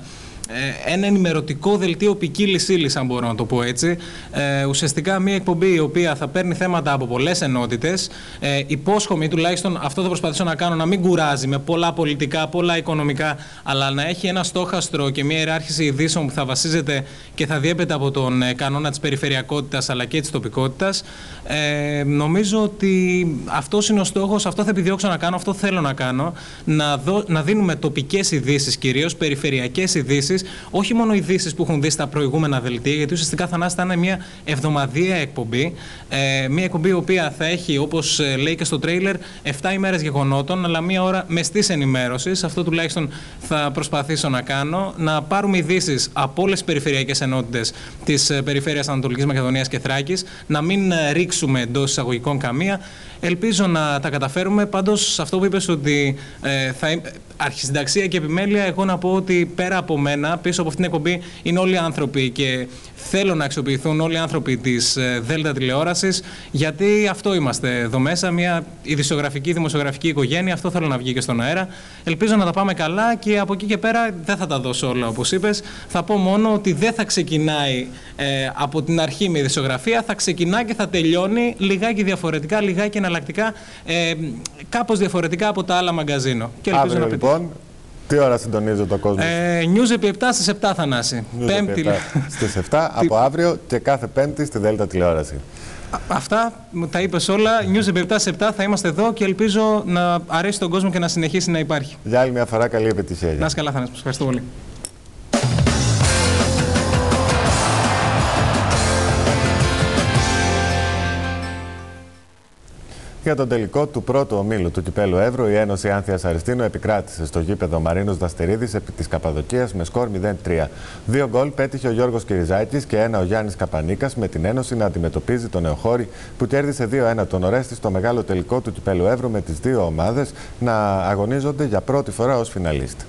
ένα ενημερωτικό δελτίο ποικίλης ύλης, αν μπορώ να το πω έτσι. Ε, ουσιαστικά μια εκπομπή η οποία θα παίρνει θέματα από πολλές ενότητες. Ε, υπόσχομαι, τουλάχιστον αυτό θα προσπαθήσω να κάνω, να μην κουράζει με πολλά πολιτικά, πολλά οικονομικά, αλλά να έχει ένα στόχαστρο και μια ιεράρχηση ειδήσεων που θα βασίζεται και θα διέπεται από τον ε, κανόνα της περιφερειακότητας αλλά και της τοπικότητας. Ε, νομίζω ότι αυτός είναι ο στόχος, αυτό θα επιδιώξω να κάνω, αυτό θέλω να κάνω. Να, δω, να δίνουμε τοπικές ειδήσεις κυρίως, περιφερειακές ειδήσεις. Όχι μόνο ειδήσεις που έχουν δει στα προηγούμενα δελτία, γιατί ουσιαστικά Θανάση θα είναι μια εβδομαδιαία εκπομπή. Ε, μια εκπομπή η οποία θα έχει, όπως λέει και στο τρέιλερ, επτά ημέρες γεγονότων, αλλά μία ώρα μεστής ενημέρωσης. Αυτό τουλάχιστον θα προσπαθήσω να κάνω. Να πάρουμε ειδήσεις από όλες τις περιφερειακές ενότητες της περιφέρειας Ανατολικής Μακεδονίας και Θράκης. Να μην ρίξουμε εντός εισαγωγικών καμία. Ελπίζω να τα καταφέρουμε. Πάντως, αυτό που είπες ότι ε, θα αρχισυνταξία και επιμέλεια, εγώ να πω ότι πέρα από μένα, πίσω από αυτήν την εκπομπή είναι όλοι οι άνθρωποι και θέλω να αξιοποιηθούν όλοι οι άνθρωποι της Δέλτα Τηλεόρασης, γιατί αυτό είμαστε εδώ μέσα, μια ειδησιογραφική, δημοσιογραφική οικογένεια. Αυτό θέλω να βγει και στον αέρα. Ελπίζω να τα πάμε καλά και από εκεί και πέρα δεν θα τα δώσω όλα όπως είπες. Θα πω μόνο ότι δεν θα ξεκινάει ε, από την αρχή με ειδησιογραφία, θα ξεκινάει και θα τελειώνει λιγάκι διαφορετικά, λιγάκι εναλλακτικά, ε, κάπως διαφορετικά από τα άλλα μαγκαζίνο. Και ελπίζω Αύριο, να λοιπόν, τι ώρα συντονίζει το κόσμο? Ε, News επί επτά στις επτά, Θανάση. Πέμπτη στις επτά από αύριο και κάθε Πέμπτη στη Δέλτα Τηλεόραση. Αυτά τα είπες όλα. News επί επτά στις επτά θα είμαστε εδώ και ελπίζω να αρέσει τον κόσμο και να συνεχίσει να υπάρχει. Για άλλη μια φορά, καλή επιτυχία. Να είσαι καλά, Θανάση. Ευχαριστώ πολύ. Για τον τελικό του πρώτου ομίλου του Κυπέλλου Εύρου, η Ένωση Άνθιας Αριστίνου επικράτησε στο γήπεδο Μαρίνος Δαστερίδης επί της Καπαδοκίας με σκορ μηδέν τρία. Δύο γκολ πέτυχε ο Γιώργος Κυριζάκης και ένα ο Γιάννης Καπανίκας, με την Ένωση να αντιμετωπίζει τον Νεοχώρη που κέρδισε δύο ένα τον Ορέστη στο μεγάλο τελικό του Κυπέλλου Εύρου, με τις δύο ομάδες να αγωνίζονται για πρώτη φορά ως φιναλίστα.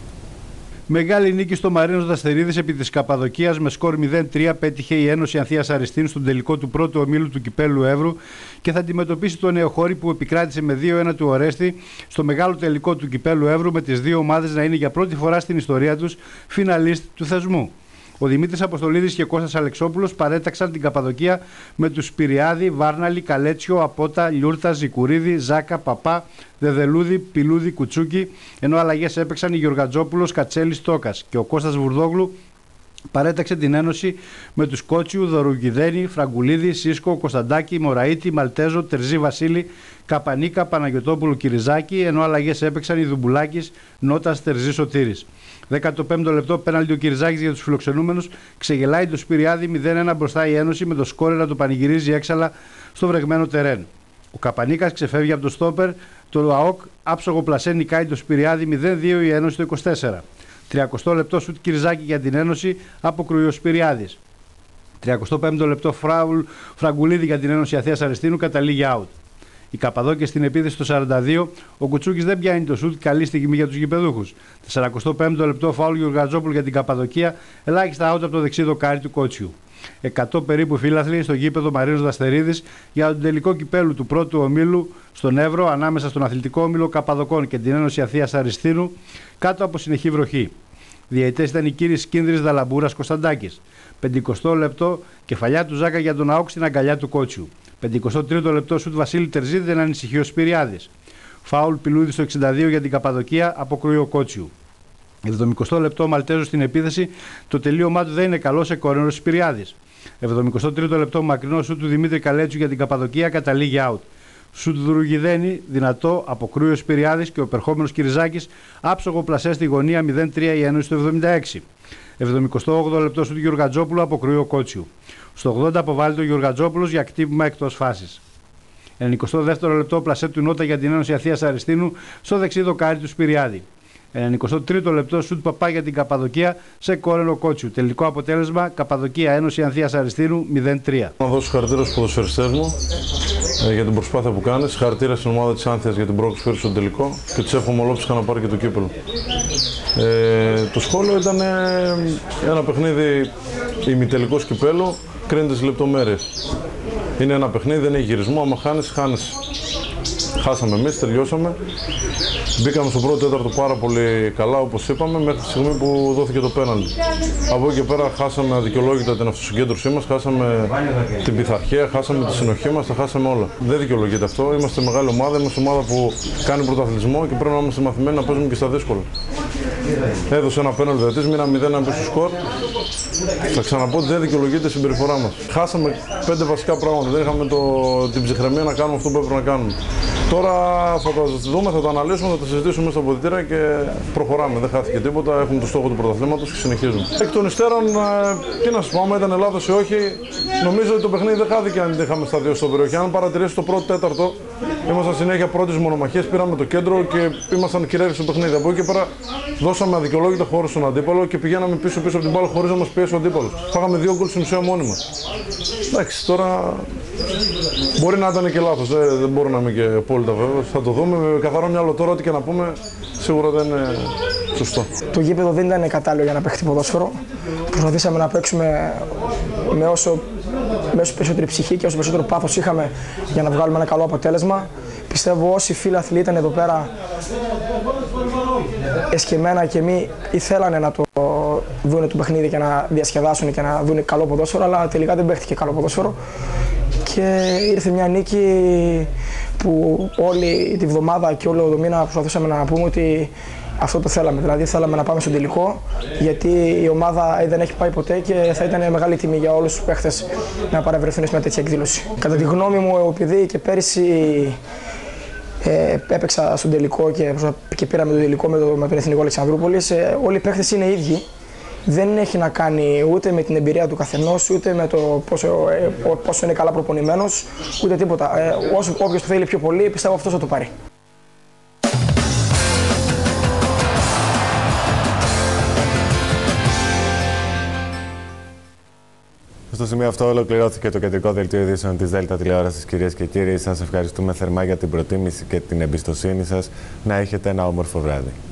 Μεγάλη νίκη στο Μαρίνος Δαστερίδης επί της Καπαδοκίας με σκορ μηδέν τρία πέτυχε η Ένωση Ανθίας Αριστίνου στον τελικό του πρώτου ομίλου του Κυπέλλου Εύρου και θα αντιμετωπίσει τον Νεοχώρη που επικράτησε με δύο ένα του Ορέστη στο μεγάλο τελικό του Κυπέλλου Εύρου, με τις δύο ομάδες να είναι για πρώτη φορά στην ιστορία τους φιναλίστ του θεσμού. Ο Δημήτρης Αποστολίδης και Κώστας Αλεξόπουλος παρέταξαν την Καπαδοκία με τους Σπυριάδη, Βάρναλη, Καλέτσιο, Απότα, Λιούρτα, Ζικουρίδη, Ζάκα, Παπά, Δεδελούδη, Πιλούδη, Κουτσούκι, ενώ αλλαγές έπαιξαν η Γιωργατζόπουλος, Κατσέλης, Τόκας και ο Κώστας Βουρδόγλου παρέταξε την Ένωση με τους Κότσιου, Δωρουγιδένη, Φραγκουλίδη, Σίσκο, Κωνσταντάκη, Μωραήτη, Μαλτέζο, Τερζή Βασίλη, Καπανίκα, Παναγιωτόπουλου, Κυριζάκη, ενώ αλλαγές έπαιξαν οι Δουμπουλάκης, Νότας, Τερζή, Σωτήρης. δέκατο πέμπτο λεπτό, πέναλτι ο Κυριζάκης για τους φιλοξενούμενους, ξεγελάει το Σπυριάδη μηδέν ένα μπροστά η Ένωση, με το σκόρερ να το πανηγυρίζει έξαλα στο βρεγμένο τερέν. Ο Καπανίκας ξεφεύγει από το στόπερ, το ΑΟΚ άψογο πλασέ νικάει το Σπυριάδη μηδέν δύο η Ένωση το είκοσι τέσσερα. τριακοστό λεπτό σουτ Κυριζάκη για την Ένωση, αποκρούει ο Σπυριάδης. τριακοστό πέμπτο λεπτό φράουλ Φραγκουλίδη για την Ένωση Αθέας Αριστίνου, καταλήγει out. Η Καπαδόκια στην επίθεση στο σαράντα δύο, ο Κουτσούκης δεν πιάνει το σουτ, καλή στιγμή για τους γηπεδούχους. σαράντα πέμπτο λεπτό φάουλ Γιωργατζόπουλου για την Καπαδοκία, ελάχιστα out από το δεξί δοκάρι του Κότσιου. εκατό περίπου φίλαθλοι στο γήπεδο Μαρίνος Δαστερίδης για τον τελικό κυπέλου του πρώτου ομίλου στον Εύρο, ανάμεσα στον αθλητικό όμιλο Καπαδοκών και την Ένωση Αθίας Αριστίνου, κάτω από συνεχή βροχή. Διαιτητές ήταν οι κύριοι Σκίνδρης, Δαλαμπούρας, Κωνσταντάκης. πενηκοστό λεπτό, κεφαλιά του Ζάκα για τον ΑΟΚ στην αγκαλιά του Κότσιου. πενηκοστό τρίτο λεπτό, σουτ Βασίλη Τερζίδη, δεν ανησυχεί ο Σπυριάδης. Φάουλ Πιλούδη στο εξήντα δύο για την Καπαδοκία, αποκρούει ο Κότσιου. εβδομηκοστό λεπτό, Μαλτέζο στην επίθεση, το τελείωμά του δεν είναι καλό, σε κόρνερ ο Σπυριάδης. εβδομηκοστό τρίτο λεπτό, μακρινό σουτ του Δημήτρη Καλέτσιου για την Καπαδοκία, καταλήγει out. Σουτ Δουρουγιδένη, δυνατό, αποκρούει ο Σπυριάδης και ο επερχόμενος Κυριζάκης, άψογο πλασέ στη γωνία μηδέν τρία η Ένωση το εβδομήντα έξι. εβδομηκοστό όγδοο λεπτό σουτ Γιωργατζόπουλου, αποκρούει ο Κότσιου. Στο ογδόντα αποβάλλει το Γιωργατζόπουλος για κτύπημα εκτός φάσης. ενενηκοστό δεύτερο λεπτό, πλασέ του Νότα για την Ένωση Αθίας Αριστίνου στο δεξί δοκάρι του Σπυριάδη. ενενηκοστό τρίτο λεπτό, σουτ Παπά για την Καπαδοκία σε κόρνερο Κότσιου. Τελικό αποτέλεσμα, Καπαδοκία Ένωση Ανθίας Αριστίνου μηδέν τρία. Να δώσω συγχαρητήρια στους ποδοσφαιριστές μου ε, για την προσπάθεια που κάνεις. Συγχαρητήρια στην ομάδα της Άνθιας για την πρόκληση που στον τελικό και τους εύχομαι ολόψυχα να πάρει και το κύπελλο. Ε, το σχόλιο ήταν ε, ένα παιχνίδι ημιτελικός κυπέλλου, κρίνεται στις λεπτομέρειες. Είναι ένα παιχνίδι, δεν έχει γυρισμό. Άμα χάνεις, χάνεις. Χάσαμε εμείς, τελειώσαμε. Μπήκαμε στο πρώτο τέταρτο πάρα πολύ καλά, όπως είπαμε, μέχρι τη στιγμή που δόθηκε το πέναλτι. Από εκεί και πέρα χάσαμε αδικαιολόγητα την αυτοσυγκέντρωσή μας, χάσαμε την πειθαρχία, χάσαμε τη συνοχή μας, τα χάσαμε όλα. Δεν δικαιολογείται αυτό. Είμαστε μεγάλη ομάδα, είμαστε ομάδα που κάνει πρωταθλητισμό και πρέπει να είμαστε μαθημένοι να παίζουμε και στα δύσκολα. Έδωσε ένα πέναλτι δεκτής, μείναμε μηδέν ένα στο σκορ. Θα ξαναπώ ότι δεν δικαιολογείται η συμπεριφορά μας. Χάσαμε πέντε βασικά πράγματα. Δεν είχαμε το, την ψυχραιμία να κάνουμε αυτό που έπρεπε να κάνουμε. Τώρα θα τα δούμε, θα τα αναλύσουμε, θα τα συζητήσουμε στα αποδυτήρια και προχωράμε. Δεν χάθηκε τίποτα. Έχουμε το στόχο του πρωταθλήματος και συνεχίζουμε. Εκ των υστέρων, τι να σου πω, άμα ήταν λάθος ή όχι, νομίζω ότι το παιχνίδι δεν χάθηκε αν είχαμε στα δύο στο περιοχή. Αν παρατηρήσει το πρώτο τέταρτο, ήμασταν συνέχεια πρώτες μονομαχίες, πήραμε το κέντρο και ήμασταν κυρίαρχοι στο παιχνίδι. Από εκεί και πέρα δώσαμε αδικαιολόγητα χώρο στον αντίπαλο και πηγαίναμε πίσω-πίσω από την μπάλα χωρίς να μας πιέσει ο αντίπαλος. Φάγαμε δύο γκολ στην ουσία μόνοι μας. Εντάξει, τώρα μπορεί να ήταν και λάθος, δεν, δεν μπορώ να είμαι και απόλυτα βέβαιος. Θα το δούμε με καθαρό μυαλό τώρα, ό,τι και να πούμε, σίγουρα δεν είναι σωστό. Το γήπεδο δεν ήταν κατάλληλο για να παίξει ποδόσφαιρο. Προσπαθήσαμε να παίξουμε με όσο, με όσο περισσότερη ψυχή και όσο περισσότερο πάθος είχαμε για να βγάλουμε ένα καλό αποτέλεσμα. Πιστεύω όσοι φίλαθλοι ήταν εδώ πέρα εσκεμμένα και μη ήθελαν να το δουν το παιχνίδι και να διασκεδάσουν και να δουν καλό ποδόσφαιρο, αλλά τελικά δεν παίχτηκε καλό ποδόσφαιρο και ήρθε μια νίκη που όλη τη βδομάδα και όλο το μήνα προσπαθούσαμε να πούμε ότι αυτό το θέλαμε, δηλαδή θέλαμε να πάμε στον τελικό, γιατί η ομάδα δεν έχει πάει ποτέ και θα ήταν μεγάλη τιμή για όλους τους παίχτες να παρευρεθούν σε μια τέτοια εκδήλωση. Κατά τη γνώμη μου, επειδή και πέρυσι ε, έπαιξα στον τελικό και, και πήραμε το τελικό με, το, με τον Εθνικό Αλεξανδρούπολης, ε, όλοι οι παίχτες είναι ίδιοι δεν έχει να κάνει ούτε με την εμπειρία του καθενός, ούτε με το πόσο, ε, πόσο είναι καλά προπονημένος, ούτε τίποτα. Ε, όσο, όποιος το θέλει πιο πολύ, πιστεύω αυτός θα το πάρει. Στο σημείο αυτό ολοκληρώθηκε το κεντρικό δελτίο ειδήσεων της Δέλτα Τηλεόρασης. Κυρίες και κύριοι, σας ευχαριστούμε θερμά για την προτίμηση και την εμπιστοσύνη σας. Να έχετε ένα όμορφο βράδυ.